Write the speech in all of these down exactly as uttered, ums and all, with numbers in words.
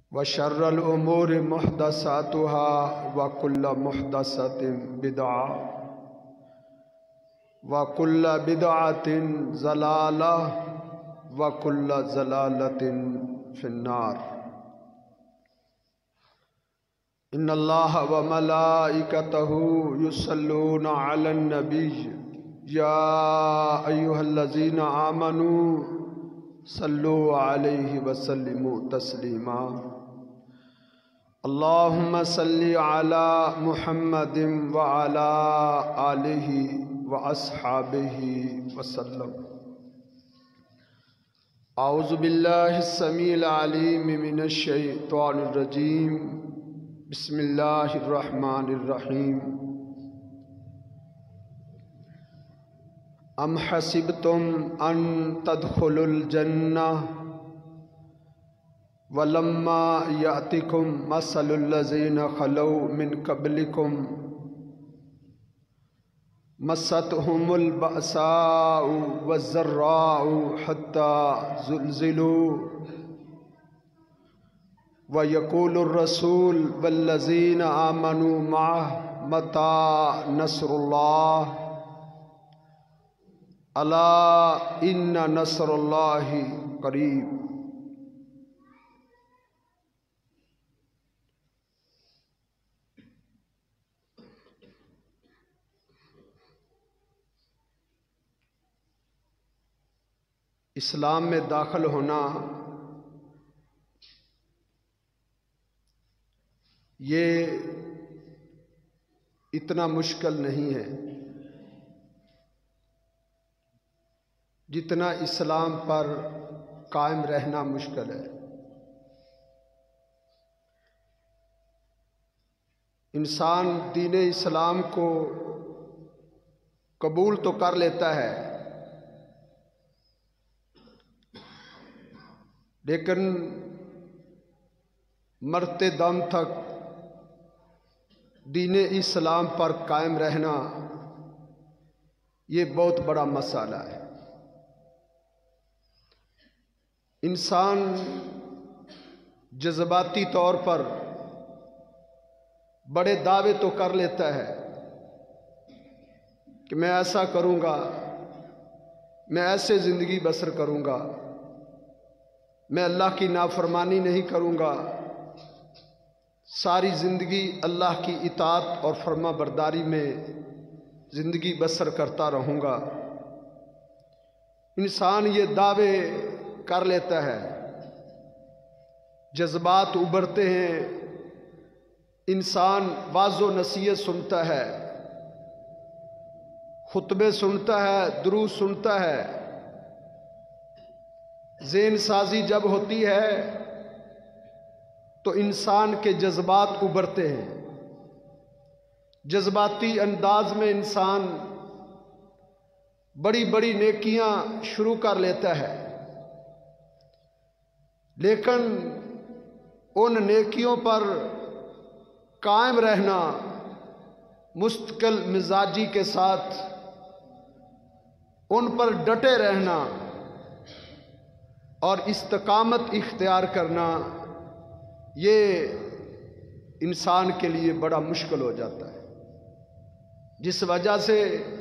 وشر الأمور محدثاتها وكل محدثة بدعة وكل بدعة ضلالة وكل ضلالة في النار. إن الله وملائكته يصلون على النبي يا أيها الذين آمنوا صلوا عليه وسلموا تسليما. اللهم صل على محمد وعلى آله وأصحابه وسلم. أعوذ بالله السميع العليم من الشيطان الرجيم. بسم الله الرحمن الرحيم. ام حسبتم ان تدخلوا الجنة ولما يأتكم مثل الذين خلوا من قبلكم مستهم البأساء والضراء حتى زلزلوا ويقول الرسول والذين آمنوا معه متى نصر الله الا ان نصر اللہ قریب. اسلام میں داخل ہونا یہ اتنا مشکل نہیں ہے جتنا اسلام پر قائم رہنا مشکل ہے. انسان دین اسلام کو قبول تو کر لیتا ہے لیکن مرتے دم تک دین اسلام پر قائم رہنا یہ بہت بڑا مسئلہ ہے. انسان جذباتی طور پر بڑے دعوے تو کر لیتا ہے کہ میں ایسا کروں گا، میں ایسے زندگی بسر کروں گا، میں اللہ کی نافرمانی نہیں کروں گا، ساری زندگی اللہ کی اطاعت اور فرما برداری میں زندگی بسر کرتا رہوں گا. انسان یہ دعوے کر لیتا ہے، جذبات ابھرتے ہیں، انسان واعظ و نصیحت سنتا ہے، خطبے سنتا ہے، دروس سنتا ہے. ذہن سازی جب ہوتی ہے تو انسان کے جذبات ابھرتے ہیں، جذباتی انداز میں انسان بڑی بڑی نیکیاں شروع کر لیتا ہے، لیکن ان نیکیوں پر قائم رہنا، مستقل مزاجی کے ساتھ ان پر ڈٹے رہنا اور استقامت اختیار کرنا یہ انسان کے لیے بڑا مشکل ہو جاتا ہے، جس وجہ سے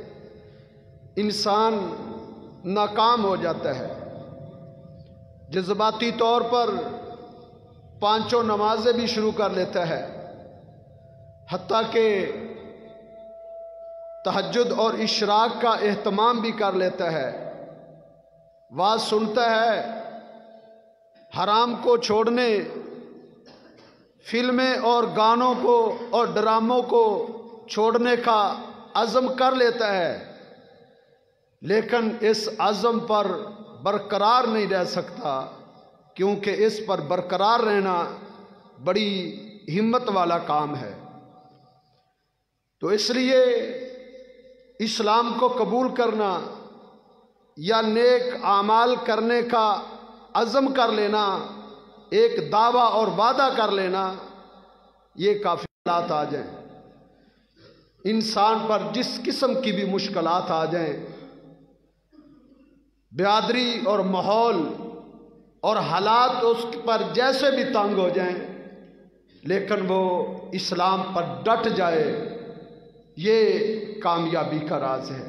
انسان ناکام ہو جاتا ہے. جذباتی طور پر پانچوں نمازیں بھی شروع کر لیتا ہے، حتیٰ کہ تہجد اور اشراق کا اہتمام بھی کر لیتا ہے، واز سنتا ہے، حرام کو چھوڑنے، فلمیں اور گانوں کو اور ڈراموں کو چھوڑنے کا عزم کر لیتا ہے، لیکن اس عزم پر برقرار نہیں رہ سکتا، کیونکہ اس پر برقرار رہنا بڑی ہمت والا کام ہے. تو اس لیے اسلام کو قبول کرنا یا نیک اعمال کرنے کا عزم کر لینا، ایک دعویٰ اور وعدہ کر لینا، یہ کافی حالات آ جائیں، انسان پر جس قسم کی بھی مشکلات آ جائیں، برادری اور ماحول اور حالات اس پر جیسے بھی تنگ ہو جائیں لیکن وہ اسلام پر ڈٹ جائے، یہ کامیابی کا راز ہے۔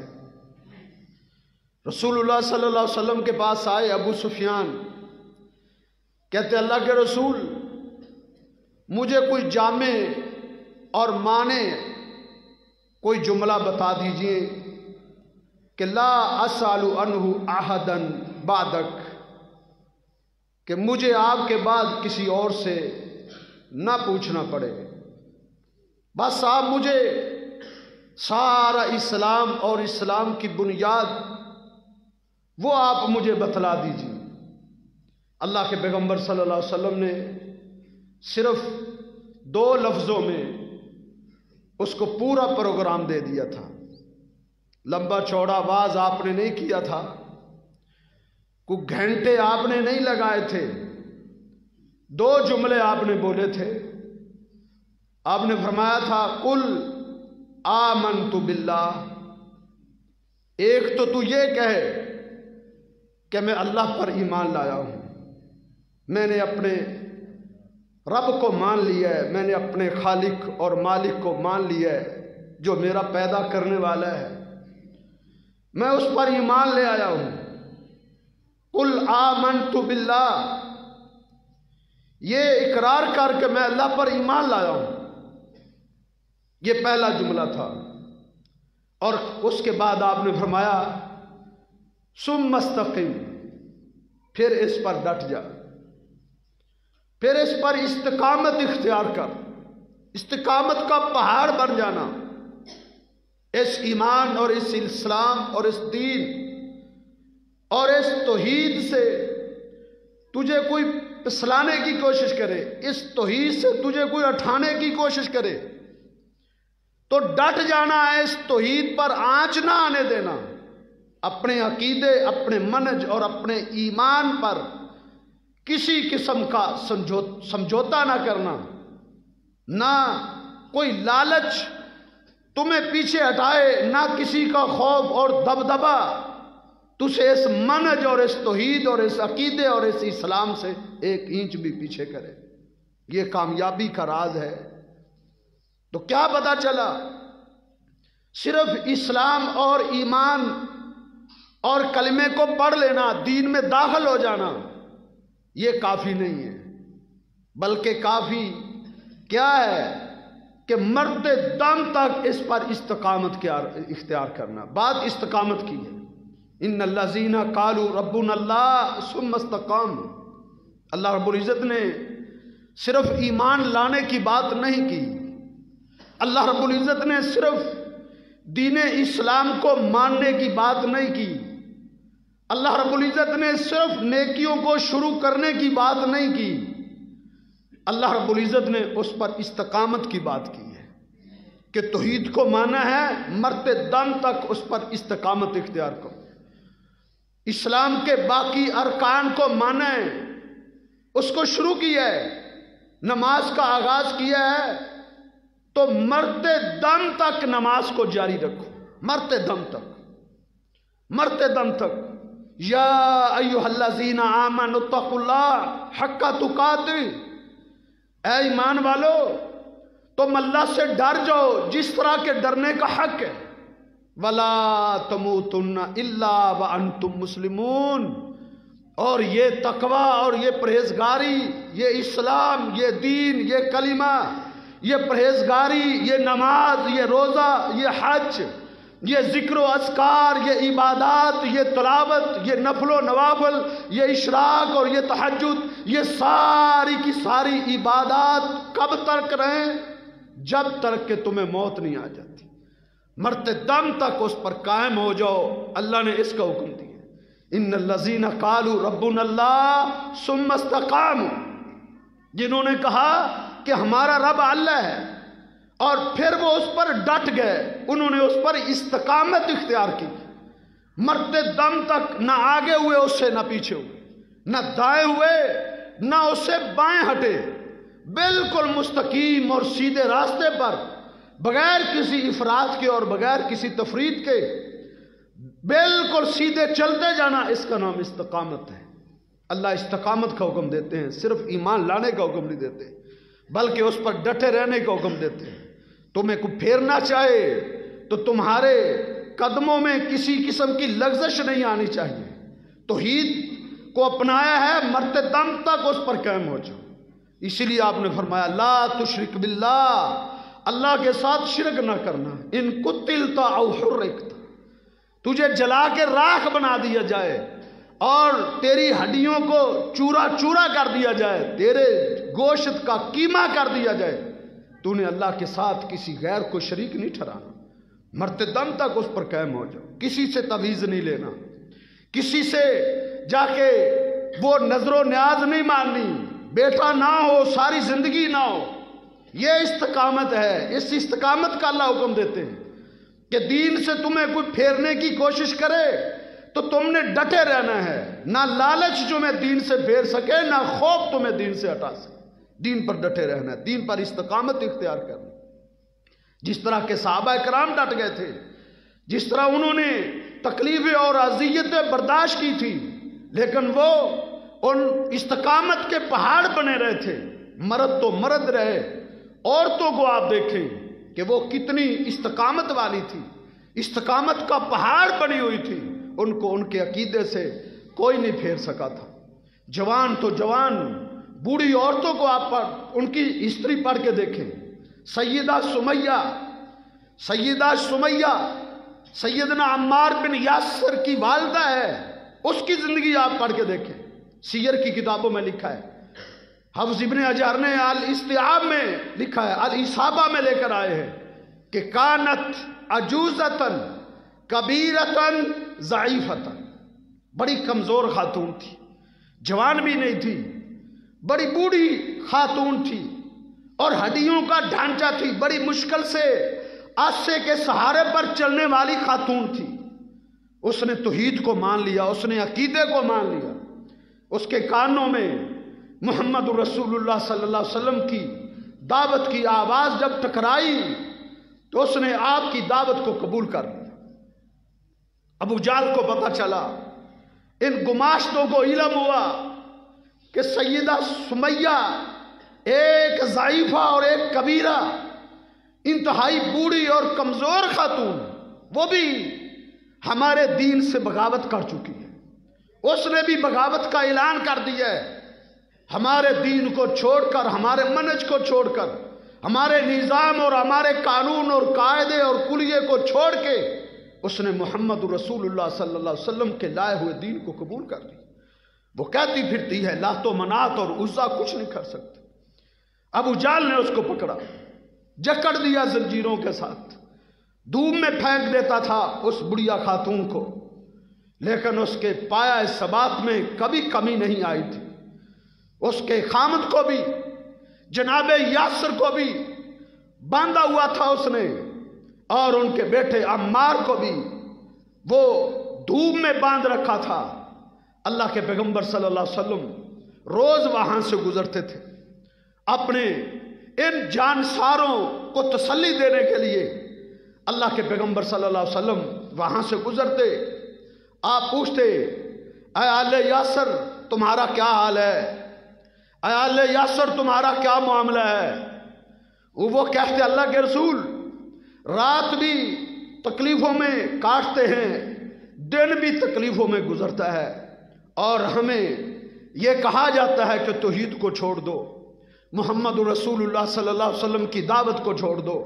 رسول اللہ صلی اللہ علیہ وسلم کے پاس آئے ابو سفیان، کہتے اللہ کے رسول مجھے کوئی جامع اور مانے کوئی جملہ بتا دیجئے کہ لا اسأل عنہ احدا بعدک، کہ مجھے آپ کے بعد کسی اور سے نہ پوچھنا پڑے، بس آپ مجھے سارا اسلام اور اسلام کی بنیاد وہ آپ مجھے بتلا دیجیے۔ اللہ کے پیغمبر صلی اللہ علیہ وسلم نے صرف دو لفظوں میں اس کو پورا پروگرام دے دیا تھا، لمبا چوڑا واز آپ نے نہیں کیا تھا، کوئی گھنٹے آپ نے نہیں لگائے تھے، دو جملے آپ نے بولے تھے۔ آپ نے فرمایا تھا قل آمنت باللہ، ایک تو تو یہ کہے کہ میں اللہ پر ایمان لایا ہوں، میں نے اپنے رب کو مان لیا ہے، میں نے اپنے خالق اور مالک کو مان لیا ہے جو میرا پیدا کرنے والا ہے، میں اس پر ایمان لے آیا ہوں۔ قل آمنت باللہ، یہ اقرار کر کے میں اللہ پر ایمان لایا ہوں، یہ پہلا جملہ تھا۔ اور اس کے بعد آپ نے فرمایا ثم استقم، پھر اس پر ڈٹ جا، پھر اس پر استقامت اختیار کر، استقامت کا پہاڑ بن جانا، اس ایمان اور اس اسلام اور اس دین اور اس توحید سے تجھے کوئی پسلانے کی کوشش کرے، اس توحید سے تجھے کوئی اٹھانے کی کوشش کرے تو ڈٹ جانا ہے، اس توحید پر آنچ نہ آنے دینا، اپنے عقیدے، اپنے منہج اور اپنے ایمان پر کسی قسم کا سمجھوتا نہ کرنا، نہ کوئی لالچ تمہیں پیچھے ہٹائے، نہ کسی کا خوف اور دبدبا تجھے اس منہج اور اس توحید اور اس عقیدے اور اس اسلام سے ایک اینچ بھی پیچھے کرے۔ یہ کامیابی کا راز ہے۔ تو کیا پتا چلا؟ صرف اسلام اور ایمان اور کلمے کو پڑھ لینا، دین میں داخل ہو جانا، یہ کافی نہیں ہے، بلکہ کافی کیا ہے کہ مرتے دم تک اس پر استقامت اختیار کرنا۔ بات استقامت کی ہے، ان الذین قالوا ربنا اللہ ثم استقاموا۔ اللہ رب العزت نے صرف ایمان لانے کی بات نہیں کی، اللہ رب العزت نے صرف دین اسلام کو ماننے کی بات نہیں کی، اللہ رب العزت نے صرف نیکیوں کو شروع کرنے کی بات نہیں کی، اللہ رب العزت نے اس پر استقامت کی بات کی ہے کہ توحید کو مانا ہے، مرتے دم تک اس پر استقامت اختیار کرو، اسلام کے باقی ارکان کو مانا ہے، اس کو شروع کیا ہے، نماز کا آغاز کیا ہے تو مرتے دم تک نماز کو جاری رکھو، مرتے دم تک، مرتے دم تک۔ یا ایھا الذین آمنوا اتقوا اللہ حق تقاتہ، اے ایمان والو تم اللہ سے ڈر جاؤ جس طرح کے ڈرنے کا حق ہے، ولا تموتن الا وانتم مسلمون، اور یہ تقوی اور یہ پرہیزگاری، یہ اسلام، یہ دین، یہ کلمہ، یہ پرہیزگاری، یہ نماز، یہ روزہ، یہ حج، یہ ذکر و اذکار، یہ عبادات، یہ تلاوت، یہ نفل و نوافل، یہ اشراق اور یہ تہجد، یہ ساری کی ساری عبادات کب تک رہیں؟ جب تک کہ تمہیں موت نہیں آ جاتی، مرتے دم تک اس پر قائم ہو جاؤ۔ اللہ نے اس کا حکم دیا، ان الذین قالوا ربنا اللہ ثم استقاموا، جنہوں نے کہا کہ ہمارا رب اللہ ہے اور پھر وہ اس پر ڈٹ گئے، انہوں نے اس پر استقامت اختیار کی، مرتے دم تک نہ آگے ہوئے اس سے، نہ پیچھے ہوئے، نہ دائیں ہوئے نہ اس سے بائیں ہٹے، بالکل مستقیم اور سیدھے راستے پر، بغیر کسی افراط کے اور بغیر کسی تفرید کے بالکل سیدھے چلتے جانا، اس کا نام استقامت ہے۔ اللہ استقامت کا حکم دیتے ہیں، صرف ایمان لانے کا حکم نہیں دیتے بلکہ اس پر ڈٹے رہنے کا حکم دیتے ہیں۔ تمہیں کوئی پھیرنا چاہے تو تمہارے قدموں میں کسی قسم کی لغزش نہیں آنی چاہیے۔ توحید کو اپنایا ہے، مرتے دم تک اس پر قائم ہو جاؤ۔ اسی لیے آپ نے فرمایا لا تشرک باللہ، اللہ کے ساتھ شرک نہ کرنا۔ ان قتلت او حرقت، تجھے جلا کے راکھ بنا دیا جائے اور تیری ہڈیوں کو چورا چورا کر دیا جائے، تیرے گوشت کا قیمہ کر دیا جائے، تو نے اللہ کے ساتھ کسی غیر کو شریک نہیں ٹھہرانا۔ مرتے دم تک اس پر قائم ہو جاؤ، کسی سے تعویذ نہیں لینا، کسی سے جا کے وہ نظر و نیاز نہیں ماننی، بیٹا نہ ہو ساری زندگی نہ ہو۔ یہ استقامت ہے، اس استقامت کا اللہ حکم دیتے ہیں کہ دین سے تمہیں کوئی پھیرنے کی کوشش کرے تو تم نے ڈٹے رہنا ہے، نہ لالچ تمہیں دین سے پھیر سکے، نہ خوف تمہیں دین سے ہٹا سکے۔ دین پر ڈٹے رہنا ہے، دین پر استقامت اختیار کرنا۔ جس طرح کے صحابہ کرام ڈٹ گئے تھے، جس طرح انہوں نے تکلیفیں اور اذیتیں برداشت کی تھی، لیکن وہ ان استقامت کے پہاڑ بنے رہے تھے۔ مرد تو مرد رہے، عورتوں کو آپ دیکھیں کہ وہ کتنی استقامت والی تھی، استقامت کا پہاڑ بنی ہوئی تھی، ان کو ان کے عقیدے سے کوئی نہیں پھیر سکا تھا۔ جوان تو جوان، بوڑھی عورتوں کو آپ پر ان کی ہسٹری پڑھ کے دیکھیں۔ سیدہ سمیہ سیدہ سمیہ سیدنا عمار بن یاسر کی والدہ ہے، اس کی زندگی آپ پڑھ کے دیکھیں، سیر کی کتابوں میں لکھا ہے۔ حافظ ابن حجر نے الاستیعاب میں لکھا ہے، الاصابہ میں لے کر آئے ہیں کہ کانت عجوزتن کبیرتن ضعیفتن، بڑی کمزور خاتون تھی، جوان بھی نہیں تھی، بڑی بوڑھی خاتون تھی اور ہڈیوں کا ڈھانچہ تھی، بڑی مشکل سے آسے کے سہارے پر چلنے والی خاتون تھی۔ اس نے توحید کو مان لیا، اس نے عقیدے کو مان لیا۔ اس کے کانوں میں محمد رسول اللہ صلی اللہ علیہ وسلم کی دعوت کی آواز جب ٹکرائی تو اس نے آپ کی دعوت کو قبول کر لیا۔ ابو جہل کو پتہ چلا، ان گماشتوں کو علم ہوا کہ سیدہ سمیہ ایک ضعیفہ اور ایک کبیرہ، انتہائی بوڑھی اور کمزور خاتون، وہ بھی ہمارے دین سے بغاوت کر چکی ہے۔ اس نے بھی بغاوت کا اعلان کر دیا ہے، ہمارے دین کو چھوڑ کر، ہمارے منہج کو چھوڑ کر، ہمارے نظام اور ہمارے قانون اور قاعدے اور کلیے کو چھوڑ کے اس نے محمد رسول اللہ صلی اللہ علیہ وسلم کے لائے ہوئے دین کو قبول کر لیا۔ وہ کہتی پھرتی ہے لات و منات اور عزا کچھ نہیں کر سکتے۔ ابو جہل نے اس کو پکڑا، جکڑ دیا زنجیروں کے ساتھ، دھوپ میں پھینک دیتا تھا اس بڑھیا خاتون کو، لیکن اس کے پایا ثبات میں کبھی کمی نہیں آئی تھی۔ اس کے خامد کو بھی، جناب یاسر کو بھی باندھا ہوا تھا اس نے، اور ان کے بیٹے عمار کو بھی وہ دھوپ میں باندھ رکھا تھا۔ اللہ کے پیغمبر صلی اللہ علیہ وسلم روز وہاں سے گزرتے تھے، اپنے ان جانساروں کو تسلی دینے کے لیے اللہ کے پیغمبر صلی اللہ علیہ وسلم وہاں سے گزرتے۔ آپ پوچھتے اے آل یاسر تمہارا کیا حال ہے، اے آل یاسر تمہارا کیا معاملہ ہے؟ وہ کہتے اللہ کے رسول رات بھی تکلیفوں میں کاٹتے ہیں، دن بھی تکلیفوں میں گزرتا ہے، اور ہمیں یہ کہا جاتا ہے کہ توحید کو چھوڑ دو، محمد رسول اللہ صلی اللہ علیہ وسلم کی دعوت کو چھوڑ دو،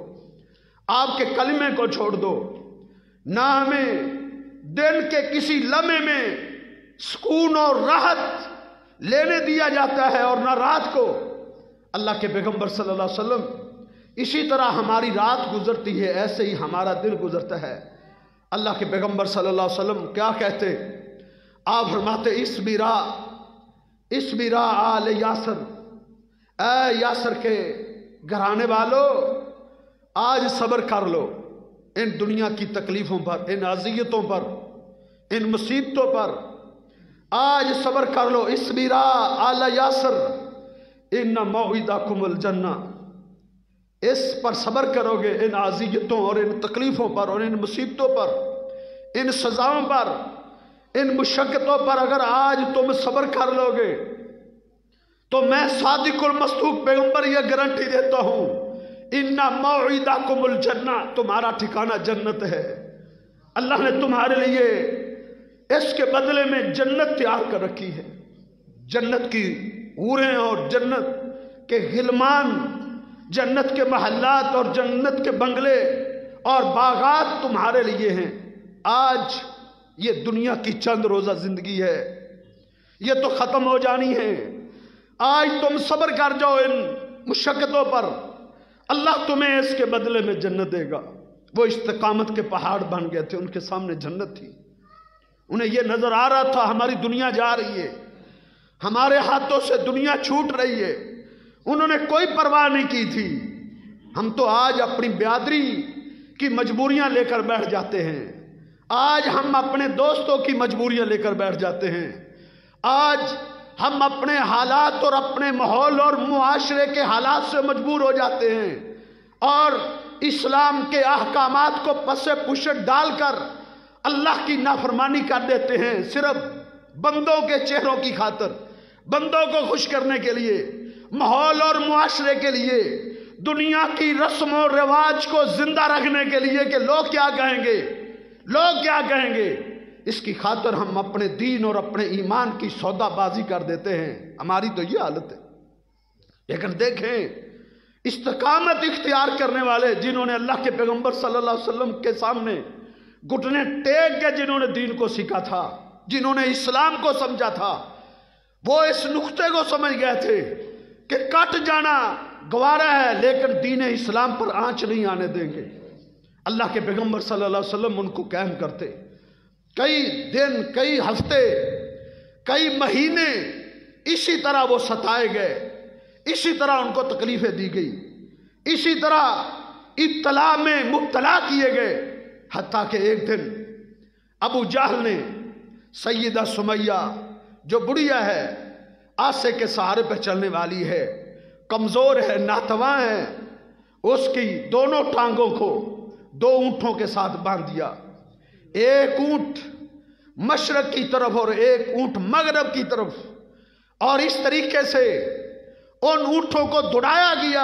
آپ کے کلمے کو چھوڑ دو۔ نہ ہمیں دن کے کسی لمحے میں سکون اور راحت لینے دیا جاتا ہے اور نہ رات کو۔ اللہ کے پیغمبر صلی اللہ علیہ وسلم اسی طرح ہماری رات گزرتی ہے، ایسے ہی ہمارا دن گزرتا ہے۔ اللہ کے پیغمبر صلی اللہ علیہ وسلم کیا کہتے؟ آپ فرماتے اس بیرا اس بیرا آل یاسر، اے یاسر کے گھرانے والو آج صبر کر لو ان دنیا کی تکلیفوں پر، ان اذیتوں پر، ان مصیبتوں پر، آج صبر کر لو۔ اس بیرا آل یاسر ان موعدکم الجنہ، اس پر صبر کرو گے، ان اذیتوں اور ان تکلیفوں پر اور ان مصیبتوں پر، ان سزاؤں پر، ان مشقتوں پر اگر آج تم صبر کر لو گے تو میں صادق المصدوق پیغمبر یہ گارنٹی دیتا ہوں، ان موعدکم الجنہ، تمہارا ٹھکانہ جنت ہے۔ اللہ نے تمہارے لیے اس کے بدلے میں جنت تیار کر رکھی ہے، جنت کی حوریں اور جنت کے غلمان، جنت کے محلات اور جنت کے بنگلے اور باغات تمہارے لیے ہیں۔ آج یہ دنیا کی چند روزہ زندگی ہے، یہ تو ختم ہو جانی ہے۔ آج تم صبر کر جاؤ ان مشقتوں پر، اللہ تمہیں اس کے بدلے میں جنت دے گا۔ وہ استقامت کے پہاڑ بن گئے تھے، ان کے سامنے جنت تھی، انہیں یہ نظر آ رہا تھا ہماری دنیا جا رہی ہے، ہمارے ہاتھوں سے دنیا چھوٹ رہی ہے، انہوں نے کوئی پرواہ نہیں کی تھی۔ ہم تو آج اپنی بیادری کی مجبوریاں لے کر بیٹھ جاتے ہیں، آج ہم اپنے دوستوں کی مجبوریاں لے کر بیٹھ جاتے ہیں، آج ہم اپنے حالات اور اپنے ماحول اور معاشرے کے حالات سے مجبور ہو جاتے ہیں اور اسلام کے احکامات کو پس پشت ڈال کر اللہ کی نافرمانی کر دیتے ہیں، صرف بندوں کے چہروں کی خاطر، بندوں کو خوش کرنے کے لیے، ماحول اور معاشرے کے لیے، دنیا کی رسم و رواج کو زندہ رکھنے کے لیے کہ لوگ کیا کہیں گے، لوگ کیا کہیں گے، اس کی خاطر ہم اپنے دین اور اپنے ایمان کی سودا بازی کر دیتے ہیں۔ ہماری تو یہ حالت ہے۔ لیکن دیکھیں استقامت اختیار کرنے والے، جنہوں نے اللہ کے پیغمبر صلی اللہ علیہ وسلم کے سامنے گھٹنے ٹیک کے جنہوں نے دین کو سیکھا تھا، جنہوں نے اسلام کو سمجھا تھا، وہ اس نقطے کو سمجھ گئے تھے کہ کٹ جانا گوارا ہے لیکن دین اسلام پر آنچ نہیں آنے دیں گے۔ اللہ کے پیغمبر صلی اللہ علیہ وسلم ان کو قائم کرتے، کئی دن، کئی ہفتے، کئی مہینے اسی طرح وہ ستائے گئے، اسی طرح ان کو تکلیفیں دی گئی، اسی طرح ابتلا میں مبتلا کیے گئے، حتیٰ کہ ایک دن ابو جہل نے سیدہ سمیہ جو بڑھیا ہے، آسے کے سہارے پہ چلنے والی ہے، کمزور ہے، ناتواں ہے، اس کی دونوں ٹانگوں کو دو اونٹوں کے ساتھ باندھ دیا، ایک اونٹ مشرق کی طرف اور ایک اونٹ مغرب کی طرف، اور اس طریقے سے ان اونٹوں کو دوڑایا گیا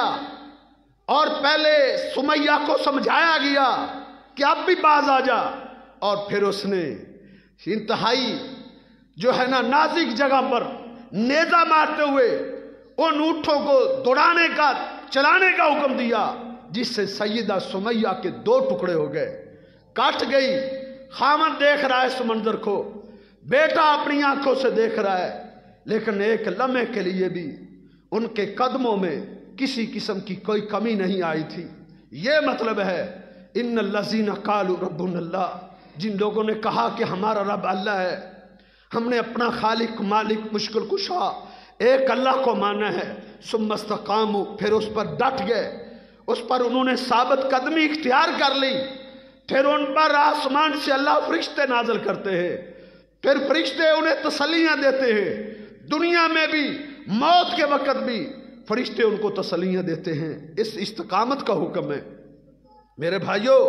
اور پہلے سمیہ کو سمجھایا گیا کہ اب بھی باز آ جا، اور پھر اس نے انتہائی جو ہے نا نازک جگہ پر نیزہ مارتے ہوئے ان اونٹوں کو دوڑانے کا، چلانے کا حکم دیا، جس سے سیدہ سمیہ کے دو ٹکڑے ہو گئے، کٹ گئی۔ خامد دیکھ رہا ہے اس منظر کو، بیٹا اپنی آنکھوں سے دیکھ رہا ہے، لیکن ایک لمحے کے لیے بھی ان کے قدموں میں کسی قسم کی کوئی کمی نہیں آئی تھی۔ یہ مطلب ہے ان الذین قالوا ربنا اللہ، جن لوگوں نے کہا کہ ہمارا رب اللہ ہے، ہم نے اپنا خالق مالک مشکل کشا ایک اللہ کو مانا ہے، ثم استقاموا، پھر اس پر ڈٹ گئے، اس پر انہوں نے ثابت قدمی اختیار کر لی، پھر ان پر آسمان سے اللہ فرشتے نازل کرتے ہیں، پھر فرشتے انہیں تسلیاں دیتے ہیں، دنیا میں بھی موت کے وقت بھی فرشتے ان کو تسلیاں دیتے ہیں۔ اس استقامت کا حکم ہے۔ میرے بھائیوں،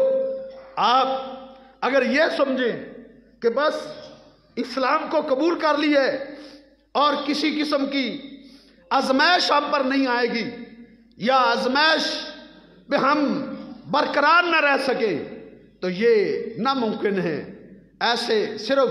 آپ اگر یہ سمجھیں کہ بس اسلام کو قبول کر لی ہے اور کسی قسم کی آزمائش ہم پر نہیں آئے گی یا آزمائش پہ ہم برقرار نہ رہ سکے، تو یہ ناممکن ہے۔ ایسے صرف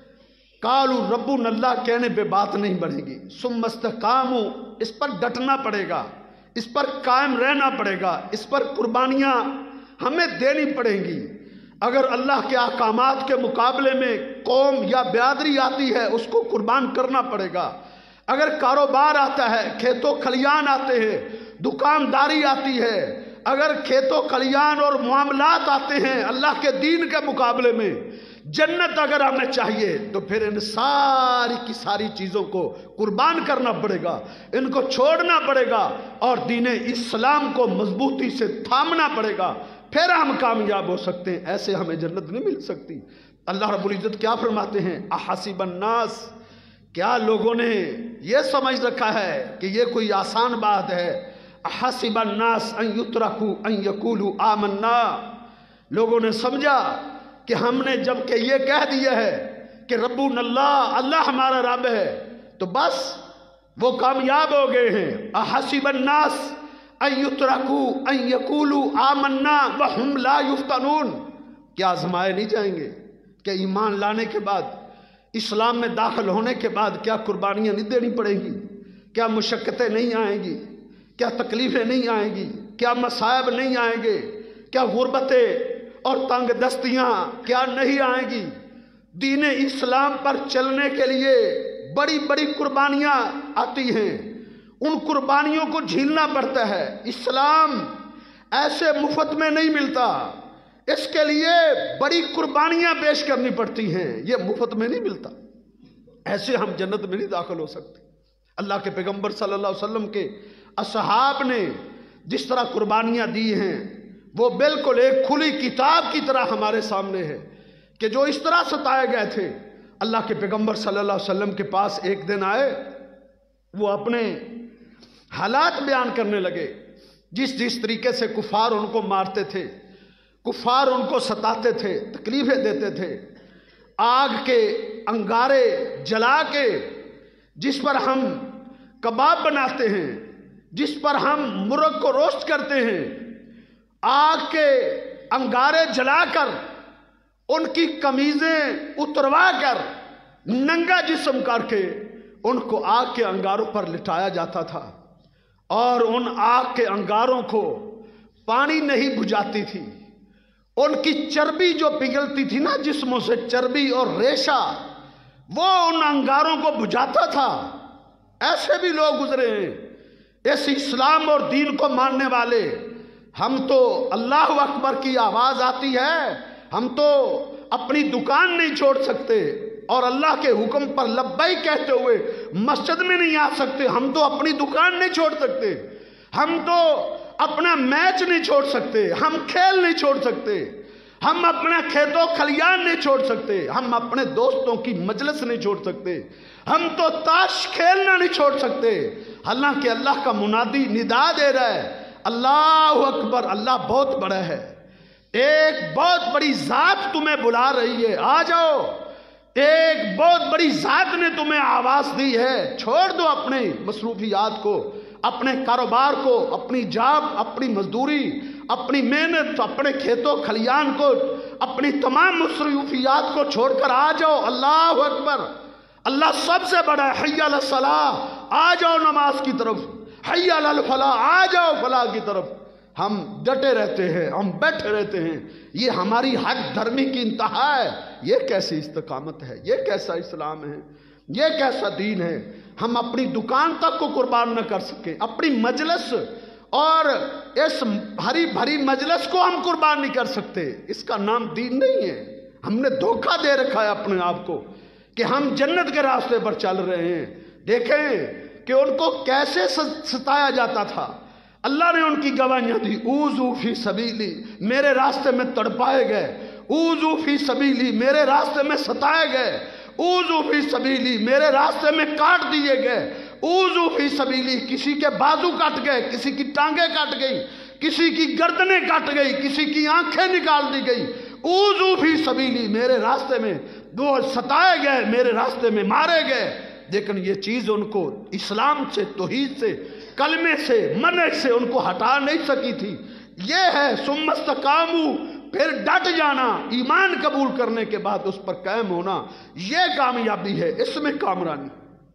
قالوا ربنا اللہ کہنے پہ بات نہیں بڑھے گی، ثم استقاموا، اس پر ڈٹنا پڑے گا، اس پر قائم رہنا پڑے گا، اس پر قربانیاں ہمیں دینی پڑیں گی۔ اگر اللہ کے احکامات کے مقابلے میں قوم یا برادری آتی ہے، اس کو قربان کرنا پڑے گا۔ اگر کاروبار آتا ہے، کھیتوں کھلیان آتے ہیں، دکانداری آتی ہے، اگر کھیتوں کھلیان اور معاملات آتے ہیں اللہ کے دین کے مقابلے میں، جنت اگر ہمیں چاہیے تو پھر ان ساری کی ساری چیزوں کو قربان کرنا پڑے گا، ان کو چھوڑنا پڑے گا اور دین اسلام کو مضبوطی سے تھامنا پڑے گا، پھر ہم کامیاب ہو سکتے ہیں۔ ایسے ہمیں جنت نہیں مل سکتی۔ اللہ رب العزت کیا فرماتے ہیں؟ احسب الناس، کیا لوگوں نے یہ سمجھ رکھا ہے کہ یہ کوئی آسان بات ہے؟ احسب الناس ان یترکوا ان یقولوا آمنا، لوگوں نے سمجھا کہ ہم نے جب کہ یہ کہہ دیا ہے کہ ربنا اللہ، اللہ ہمارا رب ہے، تو بس وہ کامیاب ہو گئے ہیں۔ احسب الناس ان یترکوا ان یقولوا آمنا وہم لا یفتنون، کیا آزمائے نہیں جائیں گے؟ کہ ایمان لانے کے بعد، اسلام میں داخل ہونے کے بعد کیا قربانیاں نہیں دینی پڑیں گی؟ کیا مشقتیں نہیں آئیں گی؟ کیا تکلیفیں نہیں آئیں گی؟ کیا مصائب نہیں آئیں گے؟ کیا غربتیں اور تنگ دستیاں کیا نہیں آئیں گی؟ دین اسلام پر چلنے کے لیے بڑی بڑی قربانیاں آتی ہیں، ان قربانیوں کو جھیلنا پڑتا ہے۔ اسلام ایسے مفت میں نہیں ملتا، اس کے لیے بڑی قربانیاں پیش کرنی پڑتی ہیں، یہ مفت میں نہیں ملتا، ایسے ہم جنت میں نہیں داخل ہو سکتے۔ اللہ کے پیغمبر صلی اللہ علیہ وسلم کے اصحاب نے جس طرح قربانیاں دی ہیں وہ بالکل ایک کھلی کتاب کی طرح ہمارے سامنے ہے، کہ جو اس طرح ستائے گئے تھے۔ اللہ کے پیغمبر صلی اللہ علیہ وسلم کے پاس ایک دن آئے، وہ اپنے حالات بیان کرنے لگے، جس جس طریقے سے کفار ان کو مارتے تھے، کفار ان کو ستاتے تھے، تکلیفیں دیتے تھے، آگ کے انگارے جلا کے جس پر ہم کباب بناتے ہیں، جس پر ہم مرغ کو روسٹ کرتے ہیں، آگ کے انگارے جلا کر ان کی قمیضیں اتروا کر ننگا جسم کر کے ان کو آگ کے انگاروں پر لٹایا جاتا تھا، اور ان آگ کے انگاروں کو پانی نہیں بجھاتی تھی، ان کی چربی جو پگھلتی تھی نا جسموں سے، چربی اور ریشہ، وہ ان انگاروں کو بجھاتا تھا۔ ایسے بھی لوگ گزرے ہیں، اس اسلام اور دین کو ماننے والے۔ ہم تو اللہ اکبر کی آواز آتی ہے، ہم تو اپنی دکان نہیں چھوڑ سکتے، اور اللہ کے حکم پر لبیک کہتے ہوئے مسجد میں نہیں آ سکتے، ہم تو اپنی دکان نہیں چھوڑ سکتے، ہم تو اپنا میچ نہیں چھوڑ سکتے، ہم کھیل نہیں چھوڑ سکتے، ہم اپنا کھیت و کھلیان نہیں چھوڑ سکتے، ہم اپنے دوستوں کی مجلس نہیں چھوڑ سکتے، ہم تو تاش کھیلنا نہیں چھوڑ سکتے۔ حالانکہ اللہ کا منادی ندا دے رہا ہے، اللہ اکبر، اللہ بہت بڑا ہے، ایک بہت بڑی ذات تمہیں بلا رہی ہے، آ جاؤ، ایک بہت بڑی ذات نے تمہیں آواز دی ہے، چھوڑ دو اپنے مصروفیات کو، اپنے کاروبار کو، اپنی جاب، اپنی مزدوری، اپنی محنت، اپنے کھیتوں کھلیان کو، اپنی تمام مصروفیات کو چھوڑ کر آ جاؤ۔ اللہ اکبر، اللہ سب سے بڑا ہے۔ حی علی الصلاۃ، آ جاؤ نماز کی طرف، حی علی الفلاح، آ جاؤ فلاح کی طرف۔ ہم ڈٹے رہتے ہیں، ہم بیٹھے رہتے ہیں، یہ ہماری حق دھرمی کی انتہا ہے۔ یہ کیسی استقامت ہے، یہ کیسا اسلام ہے، یہ کیسا دین ہے؟ ہم اپنی دکان تک کو قربان نہ کر سکے، اپنی مجلس اور اس ہری بھری مجلس کو ہم قربان نہیں کر سکتے، اس کا نام دین نہیں ہے۔ ہم نے دھوکہ دے رکھا ہے اپنے آپ کو کہ ہم جنت کے راستے پر چل رہے ہیں۔ دیکھیں کہ ان کو کیسے ستایا جاتا تھا، اللہ نے ان کی گواہیاں دی۔ اوذو فی سبیلی، میرے راستے میں تڑپائے گئے، اوذو فی سبیلی، میرے راستے میں ستائے گئے، اوذو فی سبیلی، میرے راستے میں کاٹ دیے گئے، اوذو فی سبیلی، کسی کے بازو کٹ گئے، کسی کی ٹانگیں کٹ گئی، کسی کی گردنیں کٹ گئی، کسی کی آنکھیں نکال دی گئی، اوذو فی سبیلی، میرے راستے میں وہ ستائے گئے، میرے راستے میں مارے گئے۔ لیکن یہ چیز ان کو اسلام سے، توحید سے، کلمے سے، منہج سے ان کو ہٹا نہیں سکی تھی۔ یہ ہے ثم استقاموا، پھر ڈٹ جانا، ایمان قبول کرنے کے بعد اس پر قائم ہونا، یہ کامیابی ہے، اس میں کامرانی۔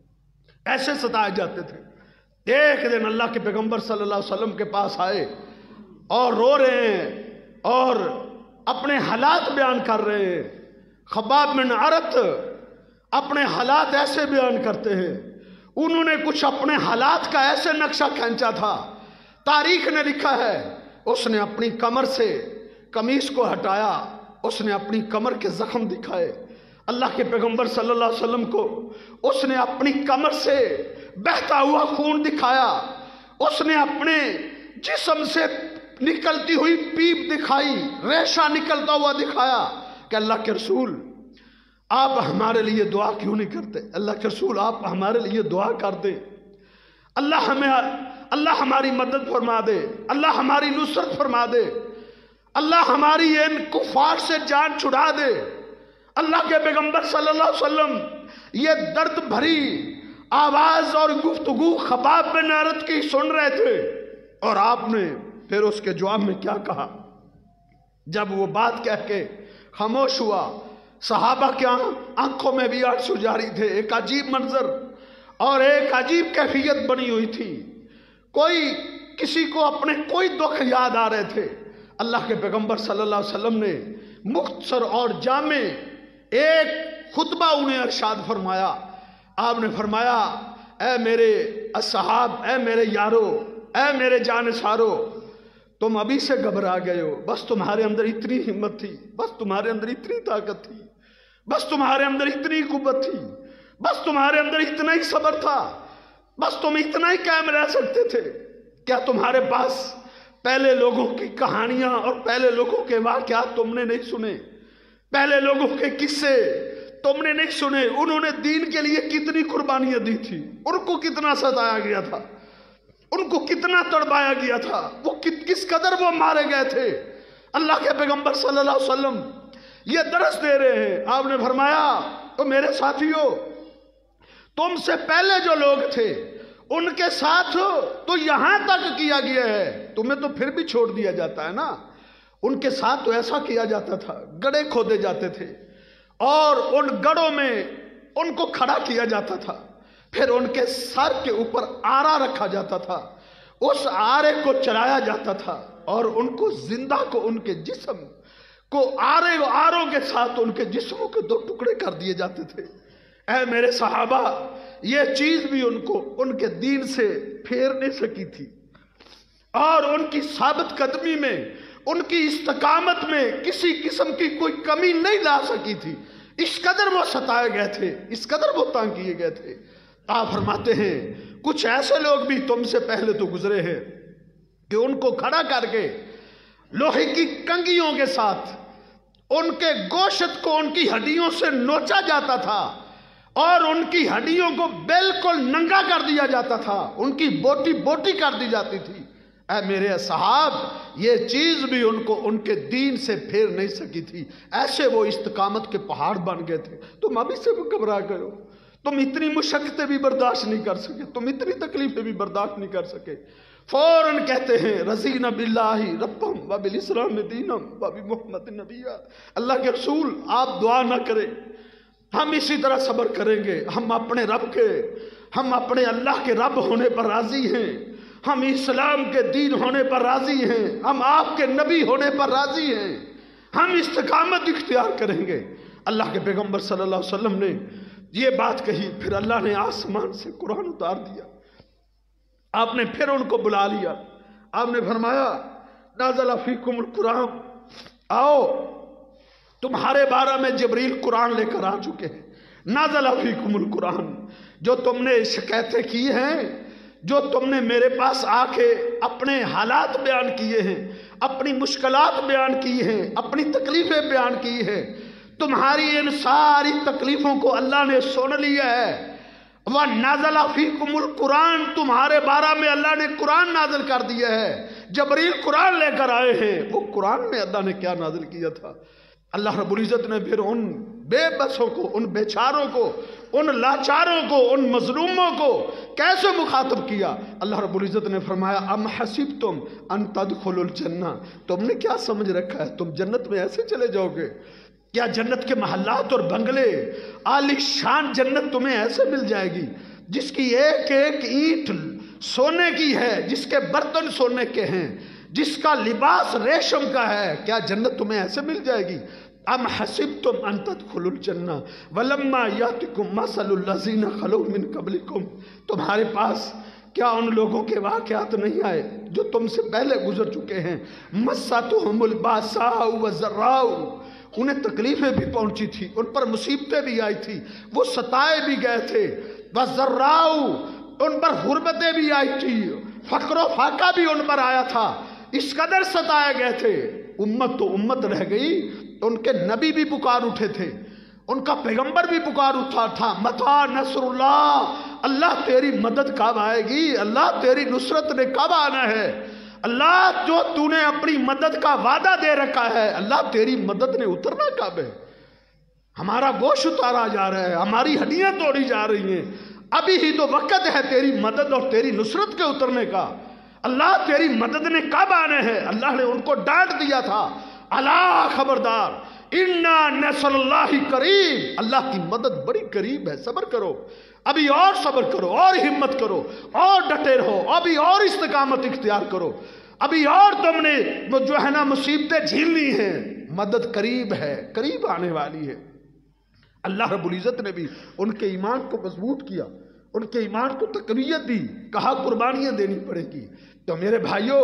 ایسے ستائے جاتے تھے۔ ایک دن اللہ کے پیغمبر صلی اللہ علیہ وسلم کے پاس آئے اور رو رہے ہیں اور اپنے حالات بیان کر رہے ہیں۔ خباب بن عرت اپنے حالات ایسے بیان کرتے ہیں، انہوں نے کچھ اپنے حالات کا ایسے نقشہ کھینچا تھا، تاریخ نے لکھا ہے، اس نے اپنی کمر سے قمیص کو ہٹایا، اس نے اپنی کمر کے زخم دکھائے، اللہ کے پیغمبر صلی اللہ علیہ وسلم کو اس نے اپنی کمر سے بہتا ہوا خون دکھایا، اس نے اپنے جسم سے نکلتی ہوئی پیپ دکھائی، ریشہ نکلتا ہوا دکھایا کہ اللہ کے رسول آپ ہمارے لیے دعا کیوں نہیں کرتے؟ اللہ کے رسول آپ ہمارے لیے دعا کر دیں، اللہ ہمیں اللہ ہماری مدد فرما دے، اللہ ہماری نصرت فرما دے، اللہ ہماری ان کفار سے جان چھڑا دے۔ اللہ کے پیغمبر صلی اللہ علیہ وسلم یہ درد بھری آواز اور گفتگو خباب بن ارت کی سن رہے تھے، اور آپ نے پھر اس کے جواب میں کیا کہا؟ جب وہ بات کہہ کے خاموش ہوا، صحابہ کے آنکھوں میں بھی آنسو جاری تھے، ایک عجیب منظر اور ایک عجیب کیفیت بنی ہوئی تھی، کوئی کسی کو اپنے کوئی دکھ یاد آ رہے تھے۔ اللہ کے پیغمبر صلی اللہ علیہ وسلم نے مختصر اور جامع ایک خطبہ انہیں ارشاد فرمایا۔ آپ نے فرمایا، اے میرے اصحاب، اے میرے یارو، اے میرے جانثارو، تم ابھی سے گھبرا گئے ہو، بس تمہارے اندر اتنی ہمت تھی، بس تمہارے اندر اتنی طاقت تھی، بس تمہارے اندر اتنی قوت تھی، بس تمہارے اندر اتنا ہی صبر تھا، بس تم اتنا ہی قائم رہ سکتے تھے۔ کیا تمہارے پاس پہلے لوگوں کی کہانیاں اور پہلے لوگوں کے واقعات تم نے نہیں سنے؟ پہلے لوگوں کے قصے تم نے نہیں سنے؟ انہوں نے دین کے لیے کتنی قربانیاں دی تھی، ان کو کتنا ستایا گیا تھا، ان کو کتنا تڑپایا گیا تھا، وہ کس قدر وہ مارے گئے تھے۔ اللہ کے پیغمبر صلی اللہ علیہ وسلم یہ درس دے رہے ہیں۔ آپ نے فرمایا، تو میرے ساتھیو، تم سے پہلے جو لوگ تھے ان کے ساتھ تو یہاں تک کیا گیا ہے، تمہیں تو پھر بھی چھوڑ دیا جاتا ہے نا۔ ان کے ساتھ تو ایسا کیا جاتا تھا، گڑھے کھودے جاتے تھے اور ان گڑھوں میں ان کو کھڑا کیا جاتا تھا، پھر ان کے سر کے اوپر آرا رکھا جاتا تھا، اس آرے کو چلایا جاتا تھا اور ان کو زندہ کو ان کے جسم کو آرے آروں کے ساتھ ان کے جسموں کے دو ٹکڑے کر دیے جاتے تھے۔ اے میرے صحابہ، یہ چیز بھی ان کو ان کے دین سے پھیر نہیں سکی تھی، اور ان کی ثابت قدمی میں، ان کی استقامت میں کسی قسم کی کوئی کمی نہیں لا سکی تھی۔ اس قدر وہ ستائے گئے تھے، اس قدر وہ تنگ کیے گئے تھے۔ آپ فرماتے ہیں کچھ ایسے لوگ بھی تم سے پہلے تو گزرے ہیں کہ ان کو کھڑا کر کے لوہے کی کنگھیوں کے ساتھ ان کے گوشت کو ان کی ہڈیوں سے نوچا جاتا تھا اور ان کی ہڈیوں کو بالکل ننگا کر دیا جاتا تھا، ان کی بوٹی بوٹی کر دی جاتی تھی۔ اے میرے اصحاب، یہ چیز بھی ان کو ان کے دین سے پھیر نہیں سکی تھی، ایسے وہ استقامت کے پہاڑ بن گئے تھے۔ تم ابھی سے گھبرا گئے ہو، تم اتنی مشقتیں بھی برداشت نہیں کر سکے، تم اتنی تکلیفیں بھی برداشت نہیں کر سکے۔ فوراً کہتے ہیں رضینا باللہ ربم وبالاسلام دینم وبمحمد نبیہ۔ اللہ کے رسول، آپ دعا نہ کریں، ہم اسی طرح صبر کریں گے، ہم اپنے رب کے ہم اپنے اللہ کے رب ہونے پر راضی ہیں، ہم اسلام کے دین ہونے پر راضی ہیں، ہم آپ کے نبی ہونے پر راضی ہیں، ہم استقامت اختیار کریں گے۔ اللہ کے پیغمبر صلی اللہ علیہ وسلم نے یہ بات کہی، پھر اللہ نے آسمان سے قرآن اتار دیا، آپ نے پھر ان کو بلا لیا، آپ نے فرمایا نازل فیکم القرآن، آؤ تمہارے بارے میں جبریل قرآن لے کر آ چکے ہیں۔ نازل فیکم القرآن، جو تم نے شکایتیں کی ہیں، جو تم نے میرے پاس آ کے اپنے حالات بیان کیے ہیں، اپنی مشکلات بیان کی ہیں، اپنی تکلیفیں بیان کی ہیں، تمہاری ان ساری تکلیفوں کو اللہ نے سن لیا ہے۔ وَنَازَلَ فِيكُمُ الْقُرْآنَ، تمہارے بارے میں اللہ نے قرآن نازل کر دیا ہے، جبریل قرآن لے کر آئے ہیں۔ وہ قرآن میں اللہ نے کیا نازل کیا تھا؟ اللہ رب العزت نے پھر ان بے بسوں کو، ان بیچاروں کو، ان لاچاروں کو، ان مظلوموں کو کیسے مخاطب کیا؟ اللہ رب العزت نے فرمایا ام حسبتم ان تدخلوا الجنہ، تم نے کیا سمجھ رکھا ہے تم جنت میں ایسے چلے جاؤ گے؟ کیا جنت کے محلات اور بنگلے، عالی شان جنت تمہیں ایسے مل جائے گی جس کی ایک ایک اینٹ سونے کی ہے، جس کے برتن سونے کے ہیں، جس کا لباس ریشم کا ہے؟ کیا جنت تمہیں ایسے مل جائے گی؟ ام حسبتم ان تدخلوا الجنہ ولما یاتکم مثل الذین خلوا من قبلکم، تمہارے پاس کیا ان لوگوں کے واقعات نہیں آئے جو تم سے پہلے گزر چکے ہیں؟ مستہم الباساء والضراء، انہیں تکلیفیں بھی پہنچی تھی، ان پر مصیبتیں بھی آئی تھی، وہ ستائے بھی گئے تھے، والضراء، ان پر غربتیں بھی آئی تھی، فقر و فاقہ بھی ان پر آیا تھا، اس قدر ستائے گئے تھے۔ امت تو امت رہ گئی، ان کے نبی بھی پکار اٹھے تھے، ان کا پیغمبر بھی پکار اٹھا تھا، متی نصر اللہ، اللہ تیری مدد کب آئے گی؟ اللہ تیری نصرت نے کب آنا ہے؟ اللہ جو تو نے اپنی مدد کا وعدہ دے رکھا ہے، اللہ تیری مدد نے اترنا کب ہے؟ ہمارا گوشت اتارا جا رہا ہے، ہماری ہڈیاں توڑی جا رہی ہیں، ابھی ہی تو وقت ہے تیری مدد اور تیری نصرت کے اترنے کا۔ اللہ تیری مدد نے کب آنے ہیں؟ اللہ نے ان کو ڈانٹ دیا تھا، اللہ خبردار، اِنَّا نَصْرُ اللَّهِ قریب، اللہ کی مدد بڑی قریب ہے، صبر کرو، ابھی اور صبر کرو، اور ہمت کرو، اور ڈٹے رہو، ابھی اور استقامت اختیار کرو، ابھی اور تم نے جو ہے نا مصیبتیں جھیلنی ہیں، مدد قریب ہے، قریب آنے والی ہے۔ اللہ رب العزت نے بھی ان کے ایمان کو مضبوط کیا، ان کے ایمان کو تقویت دی، کہا قربانیاں دینی پڑے گی۔ تو میرے بھائیوں،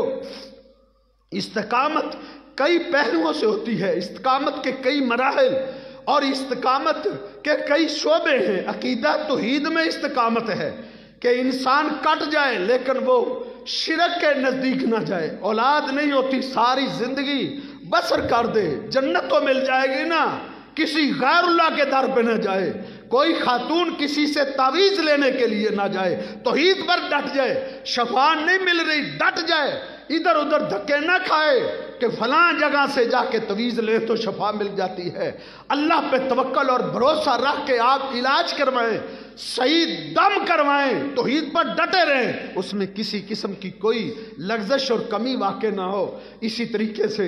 استقامت کئی پہلوؤں سے ہوتی ہے، استقامت کے کئی مراحل اور استقامت کے کئی شعبے ہیں۔ عقیدہ توحید میں استقامت ہے کہ انسان کٹ جائے لیکن وہ شرک کے نزدیک نہ جائے، اولاد نہیں ہوتی ساری زندگی بسر کر دے، جنت تو مل جائے گی نا، کسی غیر اللہ کے در پہ نہ جائے، کوئی خاتون کسی سے تعویذ لینے کے لیے نہ جائے، توحید پر ڈٹ جائے، شفا نہیں مل رہی ڈٹ جائے، ادھر ادھر دھکے نہ کھائے کہ فلاں جگہ سے جا کے تعویذ لے تو شفا مل جاتی ہے۔ اللہ پہ توکل اور بھروسہ رکھ کے آپ علاج کروائیں، صحیح دم کروائیں، توحید پر ڈٹے رہیں، اس میں کسی قسم کی کوئی لغزش اور کمی واقع نہ ہو۔ اسی طریقے سے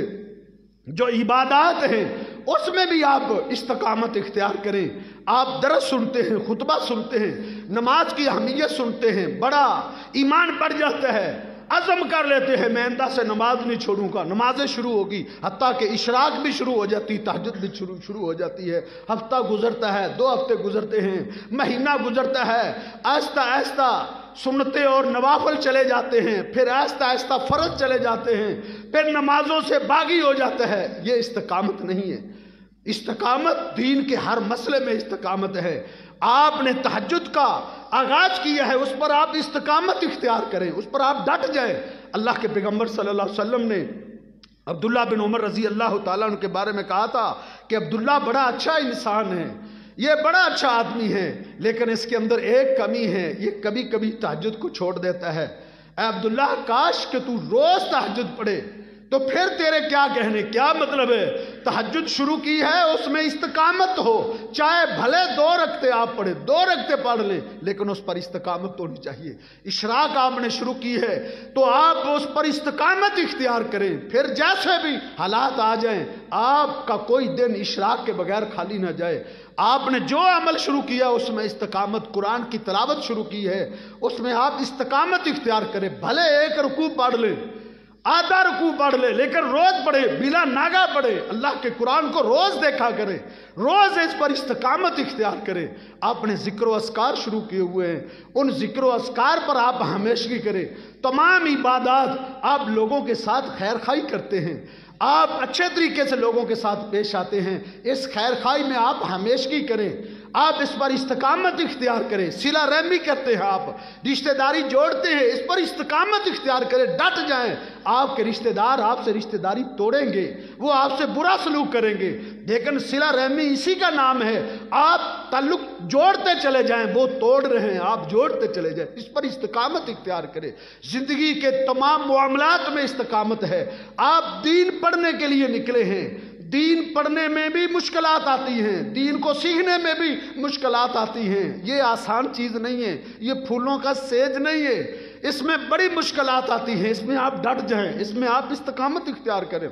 جو عبادات ہیں اس میں بھی آپ استقامت اختیار کریں۔ آپ درس سنتے ہیں، خطبہ سنتے ہیں، نماز کی اہمیت سنتے ہیں، بڑا ایمان بڑھ جاتا ہے، عزم کر لیتے ہیں میں آئندہ سے نماز نہیں چھوڑوں گا، نمازیں شروع ہوگی، حتیٰ کہ اشراق بھی شروع ہو جاتی، تہجد بھی شروع شروع ہو جاتی ہے، ہفتہ گزرتا ہے، دو ہفتے گزرتے ہیں، مہینہ گزرتا ہے، آہستہ آہستہ سنتیں اور نوافل چلے جاتے ہیں، پھر آہستہ آہستہ فرض چلے جاتے ہیں، پھر نمازوں سے باغی ہو جاتا ہے۔ یہ استقامت نہیں ہے۔ استقامت دین کے ہر مسئلے میں استقامت ہے۔ آپ نے تہجد کا آغاز کیا ہے، اس پر آپ استقامت اختیار کریں، اس پر آپ ڈٹ جائیں۔ اللہ کے پیغمبر صلی اللہ علیہ وسلم نے عبداللہ بن عمر رضی اللہ تعالیٰ عنہ کے بارے میں کہا تھا کہ عبداللہ بڑا اچھا انسان ہے، یہ بڑا اچھا آدمی ہے، لیکن اس کے اندر ایک کمی ہے، یہ کبھی کبھی تہجد کو چھوڑ دیتا ہے۔ اے عبداللہ، کاش کہ تو روز تہجد پڑھے، تو پھر تیرے کیا کہنے، کیا مطلب ہے؟ تہجد شروع کی ہے، اس میں استقامت ہو، چاہے بھلے دو رکعتیں آپ پڑھیں، دو رکعتیں پڑھ لیں، لیکن اس پر استقامت ہونی چاہیے۔ اشراق آپ نے شروع کی ہے تو آپ اس پر استقامت اختیار کریں، پھر جیسے بھی حالات آ جائیں آپ کا کوئی دن اشراق کے بغیر خالی نہ جائے۔ آپ نے جو عمل شروع کیا اس میں استقامت، قرآن کی تلاوت شروع کی ہے اس میں آپ استقامت اختیار کریں، بھلے ایک رکوع پڑھ لیں، آدھا رکوع پڑھ لے، لیکن روز پڑھے، بلا ناگا پڑھے، اللہ کے قرآن کو روز دیکھا کرے، روز اس پر استقامت اختیار کرے۔ آپ نے ذکر و اذکار شروع کیے ہوئے ہیں، ان ذکر و اذکار پر آپ ہمیشگی کریں۔ تمام عبادات آپ لوگوں کے ساتھ خیر خواہی کرتے ہیں، آپ اچھے طریقے سے لوگوں کے ساتھ پیش آتے ہیں، اس خیر خواہی میں آپ ہمیشگی کریں، آپ اس پر استقامت اختیار کریں، صلہ رحمی کرتے ہیں، آپ رشتہ داری جوڑتے ہیں، اس پر استقامت اختیار کریں، ڈٹ جائیں۔ آپ کے رشتہ دار آپ سے رشتہ داری توڑیں گے، وہ آپ سے برا سلوک کریں گے، لیکن صلہ رحمی اسی کا نام ہے، آپ تعلق جوڑتے چلے جائیں، وہ توڑ رہے ہیں آپ جوڑتے چلے جائیں، اس پر استقامت اختیار کریں۔ زندگی کے تمام معاملات میں استقامت ہے۔ آپ دین پڑھنے کے لیے نکلے ہیں، دین پڑھنے میں بھی مشکلات آتی ہیں، دین کو سیکھنے میں بھی مشکلات آتی ہیں، یہ آسان چیز نہیں ہے، یہ پھولوں کا سیج نہیں ہے، اس میں بڑی مشکلات آتی ہیں، اس میں آپ ڈٹ جائیں، اس میں آپ استقامت اختیار کریں۔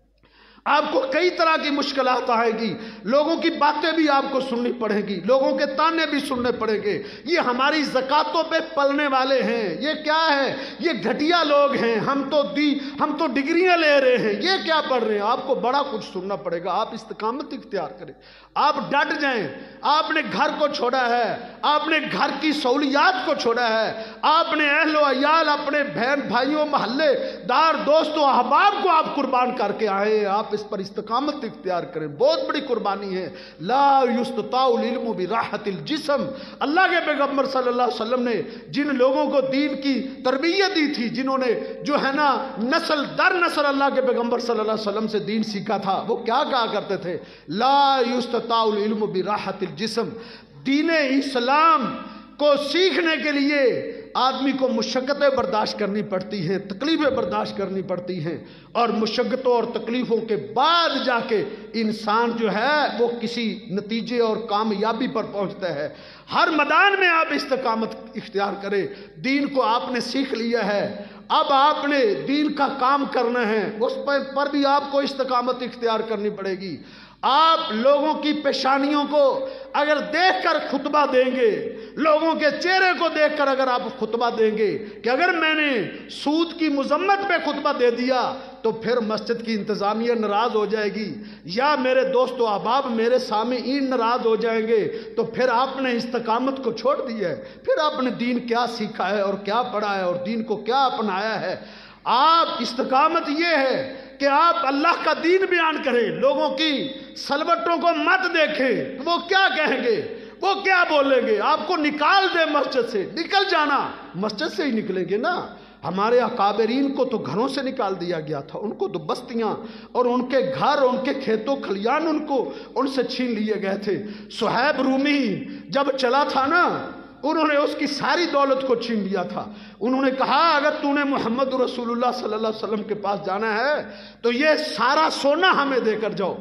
آپ کو کئی طرح کی مشکلات آئے گی، لوگوں کی باتیں بھی آپ کو سننی پڑے گی، لوگوں کے تانے بھی سننے پڑیں گے، یہ ہماری زکاتوں پہ پلنے والے ہیں، یہ کیا ہے، یہ گھٹیا لوگ ہیں، ہم تو دی ہم تو ڈگریاں لے رہے ہیں، یہ کیا پڑھ رہے ہیں، آپ کو بڑا کچھ سننا پڑے گا۔ آپ استقامت اختیار کریں، آپ ڈٹ جائیں۔ آپ نے گھر کو چھوڑا ہے، آپ نے گھر کی سہولیات کو چھوڑا ہے، آپ نے اہل و عیال، اپنے بہن بھائیوں، محلے دار، دوستوں، احباب کو آپ قربان کر کے آئے، آپ اس پر استقامت اختیار کریں، بہت بڑی قربانی ہے۔ لا یستطاع العلم براحت الجسم، اللہ کے پیغمبر صلی اللہ علیہ وسلم نے جن لوگوں کو دین کی تربیت دی تھی، جنہوں نے جو ہے نا نسل در نسل اللہ کے پیغمبر صلی اللہ علیہ وسلم سے دین سیکھا تھا، وہ کیا کہا کرتے تھے؟ لا یستطاع العلم براحت الجسم، دین اسلام کو سیکھنے کے لیے آدمی کو مشقتیں برداشت کرنی پڑتی ہیں، تکلیفیں برداشت کرنی پڑتی ہیں، اور مشقتوں اور تکلیفوں کے بعد جا کے انسان جو ہے وہ کسی نتیجے اور کامیابی پر پہنچتا ہے۔ ہر میدان میں آپ استقامت اختیار کریں۔ دین کو آپ نے سیکھ لیا ہے، اب آپ نے دین کا کام کرنا ہے، اس پر بھی آپ کو استقامت اختیار کرنی پڑے گی۔ آپ لوگوں کی پیشانیوں کو اگر دیکھ کر خطبہ دیں گے، لوگوں کے چہرے کو دیکھ کر اگر آپ خطبہ دیں گے کہ اگر میں نے سود کی مذمت پہ خطبہ دے دیا تو پھر مسجد کی انتظامیہ ناراض ہو جائے گی، یا میرے دوست و احباب میرے سامعین ناراض ہو جائیں گے، تو پھر آپ نے استقامت کو چھوڑ دیا ہے۔ پھر آپ نے دین کیا سیکھا ہے اور کیا پڑھا ہے اور دین کو کیا اپنایا ہے؟ آپ استقامت یہ ہے کہ آپ اللہ کا دین بیان کریں، لوگوں کی سلوٹوں کو مت دیکھیں، وہ کیا کہیں گے، وہ کیا بولیں گے، آپ کو نکال دے مسجد سے، نکل جانا، مسجد سے ہی نکلیں گے نا۔ ہمارے اکابرین کو تو گھروں سے نکال دیا گیا تھا، ان کو تو بستیاں اور ان کے گھر، ان کے کھیتوں کھلیان ان کو ان سے چھین لیے گئے تھے۔ صہیب رومی جب چلا تھا نا، انہوں نے اس کی ساری دولت کو چھین لیا تھا۔ انہوں نے کہا اگر تو نے محمد رسول اللہ صلی اللہ علیہ وسلم کے پاس جانا ہے تو یہ سارا سونا ہمیں دے کر جاؤ۔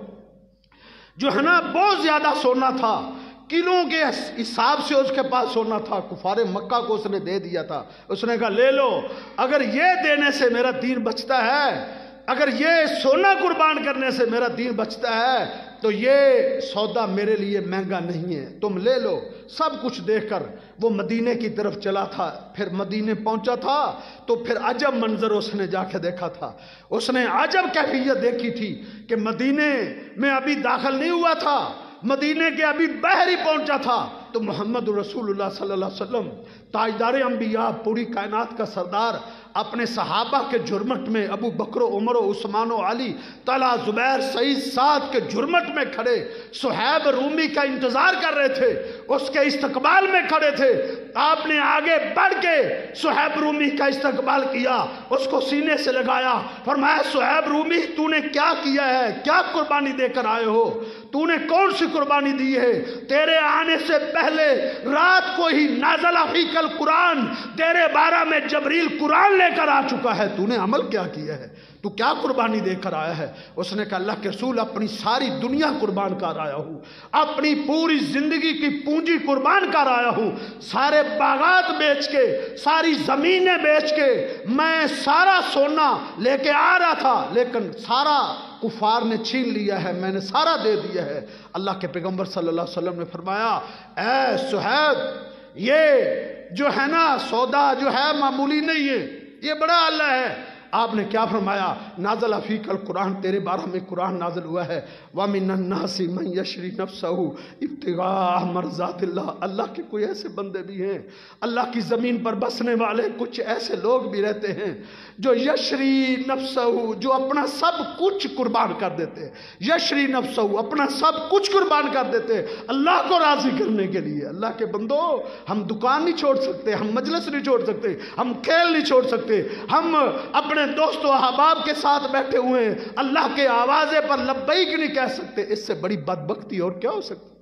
جو ہے نا بہت زیادہ سونا تھا، کلوں کے حساب سے اس کے پاس سونا تھا، کفار مکہ کو اس نے دے دیا تھا۔ اس نے کہا لے لو، اگر یہ دینے سے میرا دین بچتا ہے، اگر یہ سونا قربان کرنے سے میرا دین بچتا ہے تو یہ سودا میرے لیے مہنگا نہیں ہے، تم لے لو۔ سب کچھ دیکھ کر وہ مدینے کی طرف چلا تھا۔ پھر مدینے پہنچا تھا تو پھر عجب منظر اس نے جا کے دیکھا تھا۔ اس نے عجب کیفیت دیکھی تھی کہ مدینے میں ابھی داخل نہیں ہوا تھا، مدینے کے ابھی باہر ہی پہنچا تھا تو محمد رسول اللہ صلی اللہ علیہ وسلم تاجدار انبیاء، پوری کائنات کا سردار، اپنے صحابہ کے جھرمٹ میں ابو بکر و عمر و عثمان و علی، طلحہ، زبیر، سعید، سعد کے جھرمٹ میں کھڑے صہیب رومی کا انتظار کر رہے تھے، اس کے استقبال میں کھڑے تھے۔ آپ نے آگے بڑھ کے صہیب رومی کا استقبال کیا، اس کو سینے سے لگایا، فرمایا صہیب رومی تو نے کیا کیا ہے، کیا قربانی دے کر آئے ہو، تو نے کون سی قربانی دی ہے؟ تیرے آنے سے پہلے رات کو ہی نازل فیک القرآن، تیرے بارہ میں جبریل قرآن لے کر آ چکا ہے، تو نے عمل کیا کیا ہے، تو کیا قربانی دے کر آیا ہے؟ اس نے کہا اللہ کے رسول اپنی ساری دنیا قربان کر آیا ہوں، اپنی پوری زندگی کی پونجی قربان کر آیا ہوں، سارے باغات بیچ کے، ساری زمینیں بیچ کے میں سارا سونا لے کے آ رہا تھا، لیکن سارا کفار نے چھین لیا ہے، میں نے سارا دے دیا ہے۔ اللہ کے پیغمبر صلی اللہ علیہ وسلم نے فرمایا اے صہیب یہ جو ہے نا سودا جو ہے معمولی نہیں ہے، یہ بڑا اللہ ہے۔ آپ نے کیا فرمایا؟ نازل فیک القرآن، تیرے بارہ میں قرآن نازل ہوا ہے، وَمِنَ النَّاسِ مَن يَشْرِي نَفْسَهُ ابْتِغَاءَ مَرْضَاتِ اللَّهِ، اللہ کے کوئی ایسے بندے بھی ہیں، اللہ کی زمین پر بسنے والے کچھ ایسے لوگ بھی رہتے ہیں جو یشری نفسہ، جو اپنا سب کچھ قربان کر دیتے ہیں، یشری نفسہ، اپنا سب کچھ قربان کر دیتے ہیں اللہ کو راضی کرنے کے لیے۔ اللہ کے بندو، ہم دکان نہیں چھوڑ سکتے، ہم مجلس نہیں چھوڑ سکتے، ہم کھیل نہیں چھوڑ سکتے، ہم اپنے دوست و احباب کے ساتھ بیٹھے ہوئے ہیں، اللہ کے آوازے پر لبیک نہیں کہہ سکتے، اس سے بڑی بدبختی اور کیا ہو سکتی؟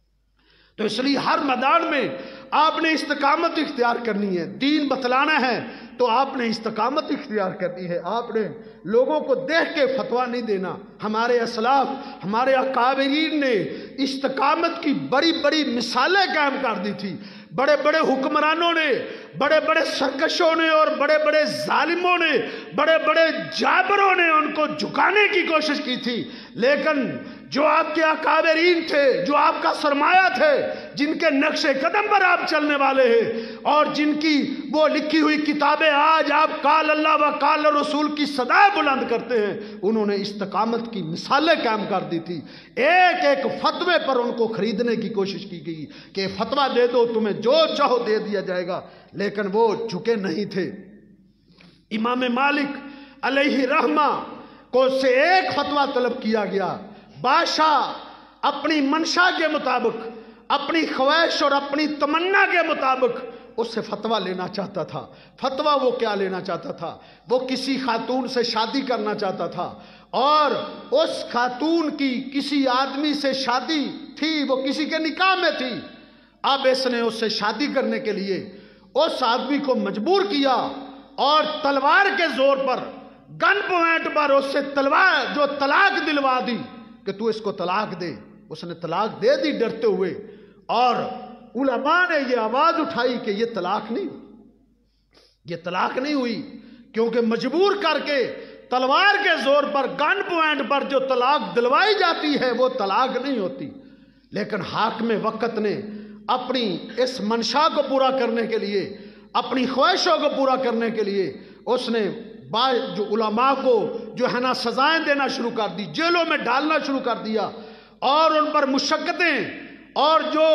تو اس لیے ہر میدان میں آپ نے استقامت اختیار کرنی ہے، دین بتلانا ہے تو آپ نے استقامت اختیار کرنی ہے۔ آپ نے لوگوں کو دیکھ کے فتویٰ نہیں دینا۔ ہمارے اسلاف، ہمارے اکابرین نے استقامت کی بڑی بڑی مثالیں قائم کر دی تھی۔ بڑے بڑے حکمرانوں نے، بڑے بڑے سرکشوں نے اور بڑے بڑے ظالموں نے، بڑے بڑے جابروں نے ان کو جھکانے کی کوشش کی تھی، لیکن جو آپ کے اکابرین تھے، جو آپ کا سرمایہ تھے، جن کے نقش قدم پر آپ چلنے والے ہیں اور جن کی وہ لکھی ہوئی کتابیں آج آپ قال اللہ و قال رسول کی صدائیں بلند کرتے ہیں، انہوں نے استقامت کی مثالیں قائم کر دی تھی۔ ایک ایک فتوے پر ان کو خریدنے کی کوشش کی گئی کہ فتویٰ دے دو، تمہیں جو چاہو دے دیا جائے گا، لیکن وہ جھکے نہیں تھے۔ امام مالک علیہ رحمہ کو سے ایک فتویٰ طلب کیا گیا، بادشاہ اپنی منشا کے مطابق، اپنی خواہش اور اپنی تمنا کے مطابق اس سے فتویٰ لینا چاہتا تھا۔ فتویٰ وہ کیا لینا چاہتا تھا؟ وہ کسی خاتون سے شادی کرنا چاہتا تھا، اور اس خاتون کی کسی آدمی سے شادی تھی، وہ کسی کے نکاح میں تھی۔ اب اس نے اس سے شادی کرنے کے لیے اس آدمی کو مجبور کیا اور تلوار کے زور پر گن پوائنٹ پر اس سے تلوار جو طلاق دلوا دی کہ تو اس کو طلاق دے. اس نے طلاق دے دی ڈرتے ہوئے. اور علماء نے یہ آواز اٹھائی کہ یہ طلاق نہیں یہ طلاق نہیں ہوئی, کیونکہ مجبور کر کے تلوار کے زور پر گن پوائنٹ پر جو طلاق دلوائی جاتی ہے وہ طلاق نہیں ہوتی. لیکن حاکم وقت نے اپنی اس منشا کو پورا کرنے کے لیے, اپنی خواہشوں کو پورا کرنے کے لیے اس نے جو علماء کو جو ہے نا سزائیں دینا شروع کر دی, جیلوں میں ڈالنا شروع کر دیا, اور ان پر مشقتیں, اور جو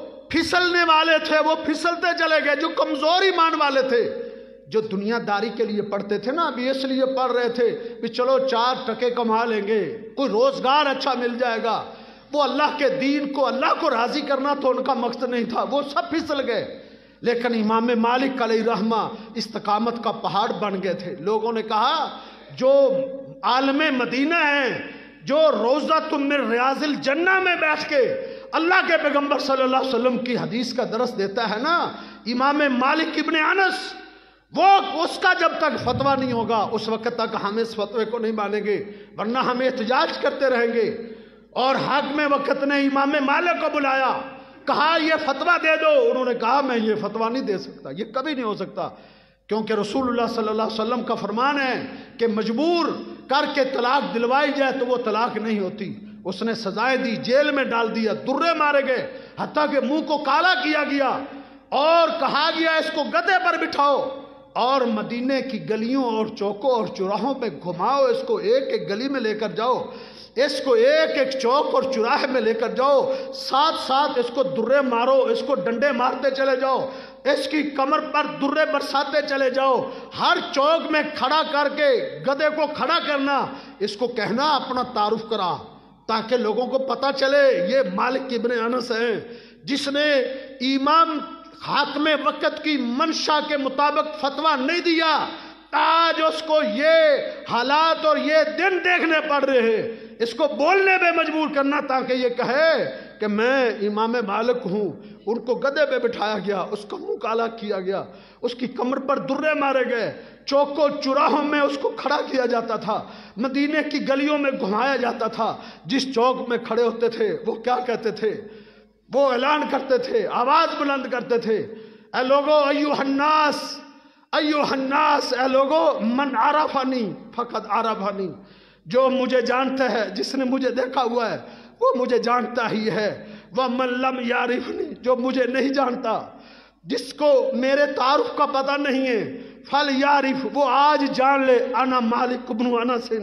پھسلنے والے تھے وہ پھسلتے چلے گئے, جو کمزور ایمان والے تھے, جو دنیا داری کے لیے پڑھتے تھے نا, ابھی اس لیے پڑھ رہے تھے کہ چلو چار ٹکے کما لیں گے, کوئی روزگار اچھا مل جائے گا, وہ اللہ کے دین کو, اللہ کو راضی کرنا تو ان کا مقصد نہیں تھا, وہ سب پھسل گئے. لیکن امام مالک علیہ رحمہ استقامت کا پہاڑ بن گئے تھے. لوگوں نے کہا جو عالم مدینہ ہیں, جو روضۃ من ریاض الجنہ میں بیٹھ کے اللہ کے پیغمبر صلی اللہ علیہ وسلم کی حدیث کا درس دیتا ہے نا, امام مالک ابن انس, وہ اس کا جب تک فتویٰ نہیں ہوگا اس وقت تک ہم اس فتوے کو نہیں مانیں گے, ورنہ ہم احتجاج کرتے رہیں گے. اور حاکم وقت نے امام مالک کو بلایا, کہا یہ فتویٰ دے دو. انہوں نے کہا میں یہ فتویٰ نہیں دے سکتا, یہ کبھی نہیں ہو سکتا, کیونکہ رسول اللہ صلی اللہ علیہ وسلم کا فرمان ہے کہ مجبور کر کے طلاق دلوائی جائے تو وہ طلاق نہیں ہوتی. اس نے سزائیں دی, جیل میں ڈال دیا, درے مارے گئے, حتیٰ کہ منہ کو کالا کیا گیا, اور کہا گیا اس کو گدھے پر بٹھاؤ اور مدینے کی گلیوں اور چوکوں اور چوراہوں پہ گھماؤ, اس کو ایک ایک گلی میں لے کر جاؤ, اس کو ایک ایک چوک اور چوراہے میں لے کر جاؤ, ساتھ ساتھ اس کو درے مارو, اس کو ڈنڈے مارتے چلے جاؤ, اس کی کمر پر درے برساتے چلے جاؤ, ہر چوک میں کھڑا کر کے گدھے کو کھڑا کرنا, اس کو کہنا اپنا تعارف کرا, تاکہ لوگوں کو پتا چلے یہ مالک ابن انس ہیں جس نے امام حاکم وقت کی منشا کے مطابق فتویٰ نہیں دیا. آج اس کو یہ حالات اور یہ دن دیکھنے پڑ رہے ہیں, اس کو بولنے پہ مجبور کرنا تاکہ یہ کہے کہ میں امام مالک ہوں. ان کو گدھے پہ بٹھایا گیا, اس کا منہ کالا کیا گیا, اس کی کمر پر درے مارے گئے, چوکوں چوراہوں میں اس کو کھڑا کیا جاتا تھا, مدینے کی گلیوں میں گھمایا جاتا تھا. جس چوک میں کھڑے ہوتے تھے وہ کیا کہتے تھے, وہ اعلان کرتے تھے, آواز بلند کرتے تھے, اے لوگو ایوہ الناس ایوہ الناس, اے لوگو من عرفنی فقط عرفنی, جو مجھے جانتا ہے, جس نے مجھے دیکھا ہوا ہے وہ مجھے جانتا ہی ہے, وَمَن لَمْ يَعْرِفْنِي, جو مجھے نہیں جانتا, جس کو میرے تعارف کا پتہ نہیں ہے, فَلْيَعْرِفْ, وہ آج جان لے, انا مالک بن انس,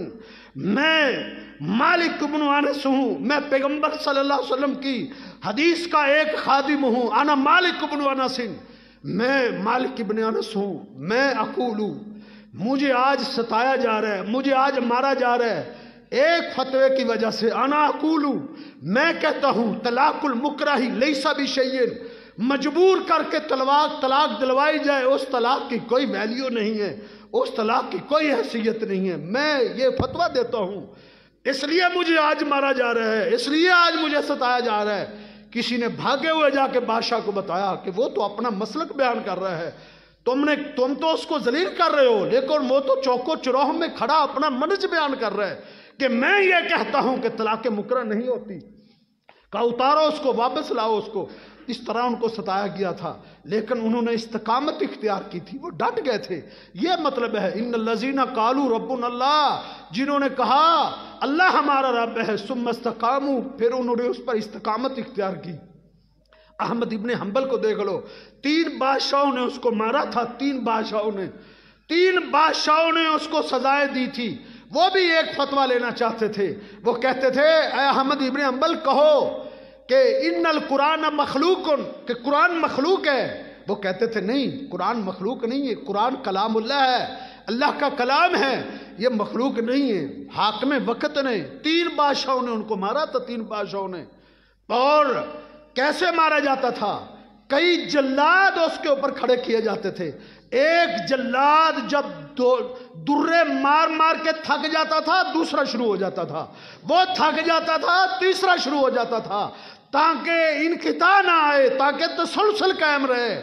میں مالک بن انس ہوں, میں پیغمبر صلی اللہ علیہ وسلم کی حدیث کا ایک خادم ہوں, انا مالک بن انس, میں مالک ابن انس ہوں. میں اقولو, مجھے آج ستایا جا رہا ہے, مجھے آج مارا جا رہا ہے ایک فتوے کی وجہ سے. انا اقولو, میں کہتا ہوں, طلاق المکرہ لیس بشیء, مجبور کر کے طلاق طلاق دلوائی جائے اس طلاق کی کوئی ویلیو نہیں ہے, اس طلاق کی کوئی حیثیت نہیں ہے. میں یہ فتویٰ دیتا ہوں, اس لیے مجھے آج مارا جا رہا ہے, اس لیے آج مجھے ستایا جا رہا ہے. کسی نے بھاگے ہوئے جا کے بادشاہ کو بتایا کہ وہ تو اپنا مسلک بیان کر رہا ہے, تم نے تم تو اس کو ذلیل کر رہے ہو, لیکن وہ تو چوکوں چوراہوں میں کھڑا اپنا منج بیان کر رہا ہے کہ میں یہ کہتا ہوں کہ طلاق مکرہ نہیں ہوتی. کہا اتارو اس کو, واپس لاؤ اس کو. اس طرح ان کو ستایا گیا تھا, لیکن انہوں نے استقامت اختیار کی تھی, وہ ڈٹ گئے تھے. یہ مطلب ہے ان الذین قالوا ربنا اللہ, جنہوں نے کہا اللہ ہمارا رب ہے, ثم استقاموا, پھر انہوں نے اس پر استقامت اختیار کی. احمد ابن حنبل کو دیکھ لو, تین بادشاہوں نے اس کو مارا تھا, تین بادشاہوں نے تین بادشاہوں نے اس کو سزائیں دی تھی. وہ بھی ایک فتویٰ لینا چاہتے تھے, وہ کہتے تھے اے احمد ابن حنبل کہو کہ ان القرآن مخلوق, کہ قرآن مخلوق ہے. وہ کہتے تھے نہیں, قرآن مخلوق نہیں ہے, قرآن کلام اللہ ہے, اللہ کا کلام ہے, یہ مخلوق نہیں ہے. حاکم وقت نے, تین بادشاہوں نے ان کو مارا تھا, تین بادشاہوں نے. اور کیسے مارا جاتا تھا, کئی جلاد اس کے اوپر کھڑے کیے جاتے تھے. ایک جلاد جب دو درے مار مار کے تھک جاتا تھا, دوسرا شروع ہو جاتا تھا, وہ تھک جاتا تھا, تیسرا شروع ہو جاتا تھا, تاکہ انقطاع نہ آئے, تاکہ تسلسل قائم رہے.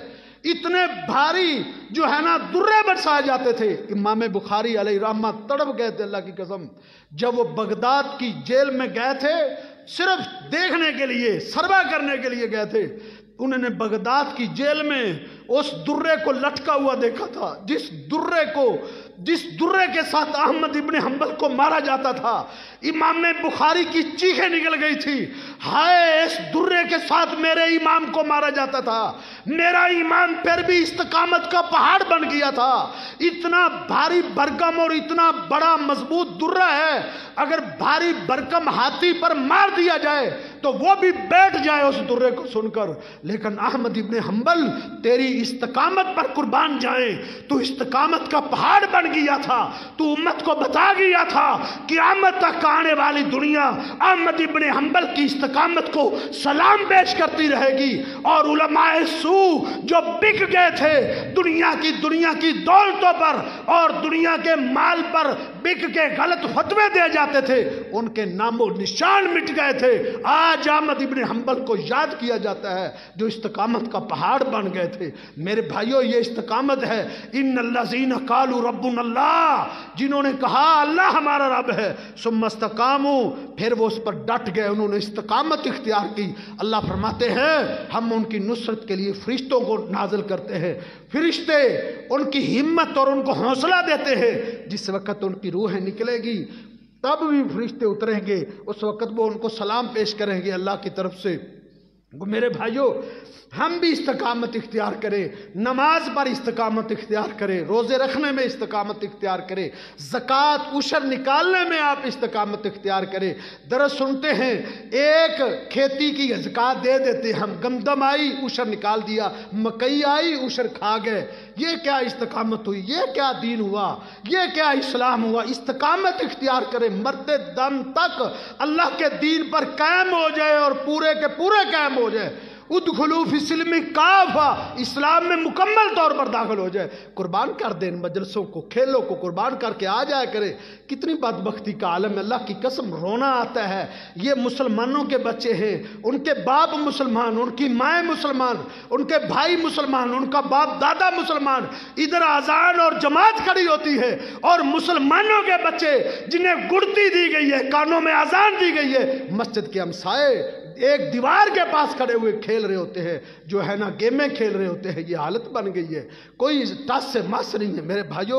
اتنے بھاری جو ہے نا درے برسائے جاتے تھے. امام بخاری علیہ رحمہ تڑپ گئے تھے اللہ کی قسم جب وہ بغداد کی جیل میں گئے تھے, صرف دیکھنے کے لیے, سروا کرنے کے لیے گئے تھے. انہوں نے بغداد کی جیل میں اس درے کو لٹکا ہوا دیکھا تھا, جس درے کو جس درے کے ساتھ احمد ابن حنبل کو مارا جاتا تھا. امام بخاری کی چیخیں نکل گئی تھی, ہائے اس درے کے ساتھ میرے امام کو مارا جاتا تھا, میرا ایمان پھر بھی استقامت کا پہاڑ بن گیا تھا. اتنا بھاری بھرکم اور اتنا بڑا مضبوط درہ ہے, اگر بھاری بھرکم ہاتھی پر مار دیا جائے تو وہ بھی بیٹھ جائے اس درے کو سن کر. لیکن احمد ابن حنبل تیری استقامت پر قربان جائیں, تو استقامت کا پہاڑ بن گیا تھا. تو امت کو بتا گیا تھا قیامت تک آنے والی دنیا احمد ابن حنبل کی استقامت کو سلام پیش کرتی رہے گی. اور علماء سو جو بک گئے تھے دنیا کی دنیا کی دولتوں پر اور دنیا کے مال پر بک کے غلط فتوے دے جاتے تھے, ان کے نام و نشان مٹ گئے تھے. آج احمد ابن حنبل کو یاد کیا جاتا ہے جو استقامت کا پہاڑ بن گئے تھے. میرے بھائیوں, یہ استقامت ہے. ان الذین قالوا ربنا اللہ, جنہوں نے کہا اللہ ہمارا رب ہے, ثم استقاموا, پھر وہ اس پر ڈٹ گئے, انہوں نے استقامت اختیار کی. اللہ فرماتے ہیں ہم ان کی نصرت کے لیے فرشتوں کو نازل کرتے ہیں. فرشتے ان کی ہمت اور ان کو حوصلہ دیتے ہیں. جس وقت ان کی روحیں نکلے گی تب بھی فرشتے اتریں گے, اس وقت وہ ان کو سلام پیش کریں گے اللہ کی طرف سے. میرے بھائیوں, ہم بھی استقامت اختیار کریں, نماز پر استقامت اختیار کریں, روزے رکھنے میں استقامت اختیار کریں, زکوٰۃ عشر نکالنے میں آپ استقامت اختیار کریں. درس سنتے ہیں ایک کھیتی کی زکوٰۃ دے دیتے, ہم گندم آئی عشر نکال دیا, مکئی آئی عشر کھا گئے. یہ کیا استقامت ہوئی, یہ کیا دین ہوا, یہ کیا اسلام ہوا. استقامت اختیار کریں, مرتے دم تک اللہ کے دین پر قائم ہو جائے اور پورے کے پورے قائم ہو جائے. ادخلوا فی السلم کافہ, اسلام میں مکمل طور پر داخل ہو جائے. قربان کر دیں مجلسوں کو, کھیلوں کو قربان کر کے آ جایا کرے. کتنی بدبختی کا عالم ہے, اللہ کی قسم رونا آتا ہے. یہ مسلمانوں کے بچے ہیں, ان کے باپ مسلمان, ان کی مائیں مسلمان, ان کے بھائی مسلمان, ان کا باپ دادا مسلمان. ادھر اذان اور جماعت کھڑی ہوتی ہے اور مسلمانوں کے بچے جنہیں گڑتی دی گئی ہے, کانوں میں اذان دی گئی ہے, مسجد کے ہمسائے ایک دیوار کے پاس کھڑے ہوئے کھیل رہے ہوتے ہیں, جو ہے نا گیمیں کھیل رہے ہوتے ہیں. یہ حالت بن گئی ہے, کوئی ٹس سے مس نہیں ہے. میرے بھائیوں,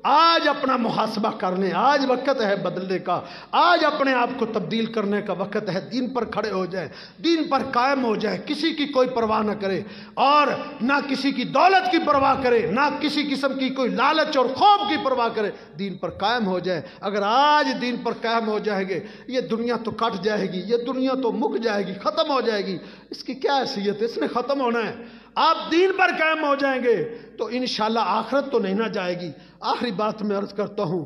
آج اپنا محاسبہ کر لیں, آج وقت ہے بدلنے کا, آج اپنے آپ کو تبدیل کرنے کا وقت ہے. دین پر کھڑے ہو جائیں, دین پر قائم ہو جائیں, کسی کی کوئی پرواہ نہ کرے اور نہ کسی کی دولت کی پرواہ کرے, نہ کسی قسم کی کوئی لالچ اور خوف کی پرواہ کرے. دین پر قائم ہو جائے. اگر آج دین پر قائم ہو جائیں گے, یہ دنیا تو کٹ جائے گی, یہ دنیا تو مک جائے گی, ختم ہو جائے گی. اس کی کیا حیثیت ہے, اس نے ختم ہونا ہے. آپ دین پر قائم ہو جائیں گے تو انشاءاللہ آخرت تو نہیں نہ جائے گی. آخری بات میں عرض کرتا ہوں,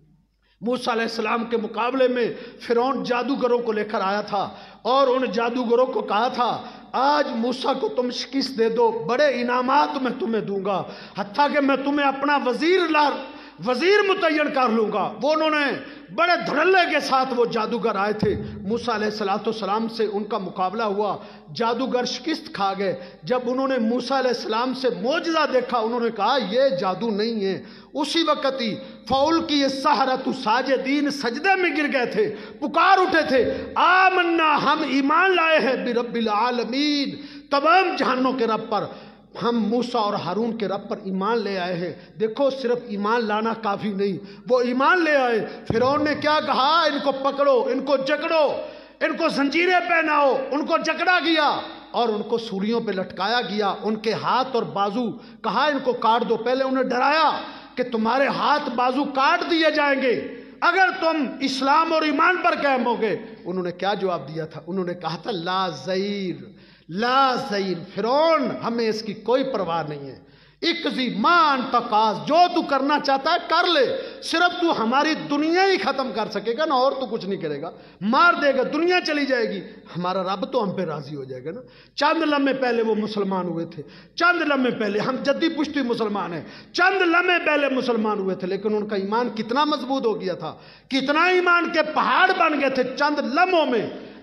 موسیٰ علیہ السلام کے مقابلے میں فرعون جادوگروں کو لے کر آیا تھا اور ان جادوگروں کو کہا تھا آج موسیٰ کو تم شکست دے دو, بڑے انعامات میں تمہیں دوں گا, حتیٰ کہ میں تمہیں اپنا وزیر لا وزیر متعین کر لوں گا. وہ انہوں نے بڑے دھڑلے کے ساتھ وہ جادوگر آئے تھے. موسیٰ علیہ السلام سے ان کا مقابلہ ہوا, جادوگر شکست کھا گئے. جب انہوں نے موسیٰ علیہ السلام سے معجزہ دیکھا, انہوں نے کہا یہ جادو نہیں ہے. اسی وقت ہی فول کی السحرۃ ساجدین, سجدے میں گر گئے تھے, پکار اٹھے تھے, آمنا, ہم ایمان لائے ہیں برب العالمین, تمام جہانوں کے رب پر. ہم موسیٰ اور ہارون کے رب پر ایمان لے آئے ہیں. دیکھو صرف ایمان لانا کافی نہیں, وہ ایمان لے آئے. فرعون نے کیا کہا, ان کو پکڑو, ان کو جکڑو, ان کو زنجیریں پہناؤ. ان کو جکڑا گیا اور ان کو سولیوں پہ لٹکایا گیا. ان کے ہاتھ اور بازو کہا ان کو کاٹ دو. پہلے انہیں ڈرایا کہ تمہارے ہاتھ بازو کاٹ دیے جائیں گے اگر تم اسلام اور ایمان پر قائم ہوگے. انہوں نے کیا جواب دیا تھا, انہوں نے کہا تھا لا زیر لا زیر, فرعون ہمیں اس کی کوئی پرواہ نہیں ہے. اقضی ما انت قاض, جو تو کرنا چاہتا ہے کر لے, صرف تو ہماری دنیا ہی ختم کر سکے گا نا, اور تو کچھ نہیں کرے گا. مار دے گا, دنیا چلی جائے گی, ہمارا رب تو ہم پہ راضی ہو جائے گا نا. چند لمحے پہلے وہ مسلمان ہوئے تھے, چند لمحے پہلے, ہم جدی پشتی مسلمان ہیں, چند لمحے پہلے مسلمان ہوئے تھے, لیکن ان کا ایمان کتنا مضبوط ہو گیا تھا, کتنا ایمان کے پہاڑ بن گئے تھے چند لمحوں میں.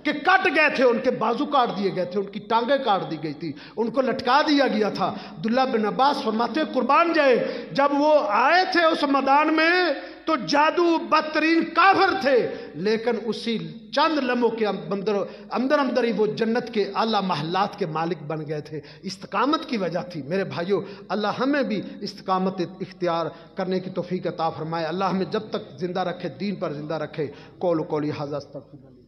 کہ کٹ گئے تھے، ان کے بازو کاٹ دیے گئے تھے، ان کی ٹانگیں کاٹ دی گئی تھی، ان کو لٹکا دیا گیا تھا۔ عبداللہ بن عباس فرماتے قربان جائے جب وہ آئے تھے اس میدان میں تو جادو بدترین کافر تھے، لیکن اسی چند لمحوں کے اندر اندر اندر ہی وہ جنت کے اعلیٰ محلات کے مالک بن گئے تھے۔ استقامت کی وجہ تھی۔ میرے بھائیوں، اللہ ہمیں بھی استقامت اختیار کرنے کی توفیق عطا فرمائے۔ اللہ ہمیں جب تک زندہ رکھے، دین پر زندہ رکھے۔ قول قولی ھذا استغفر اللہ۔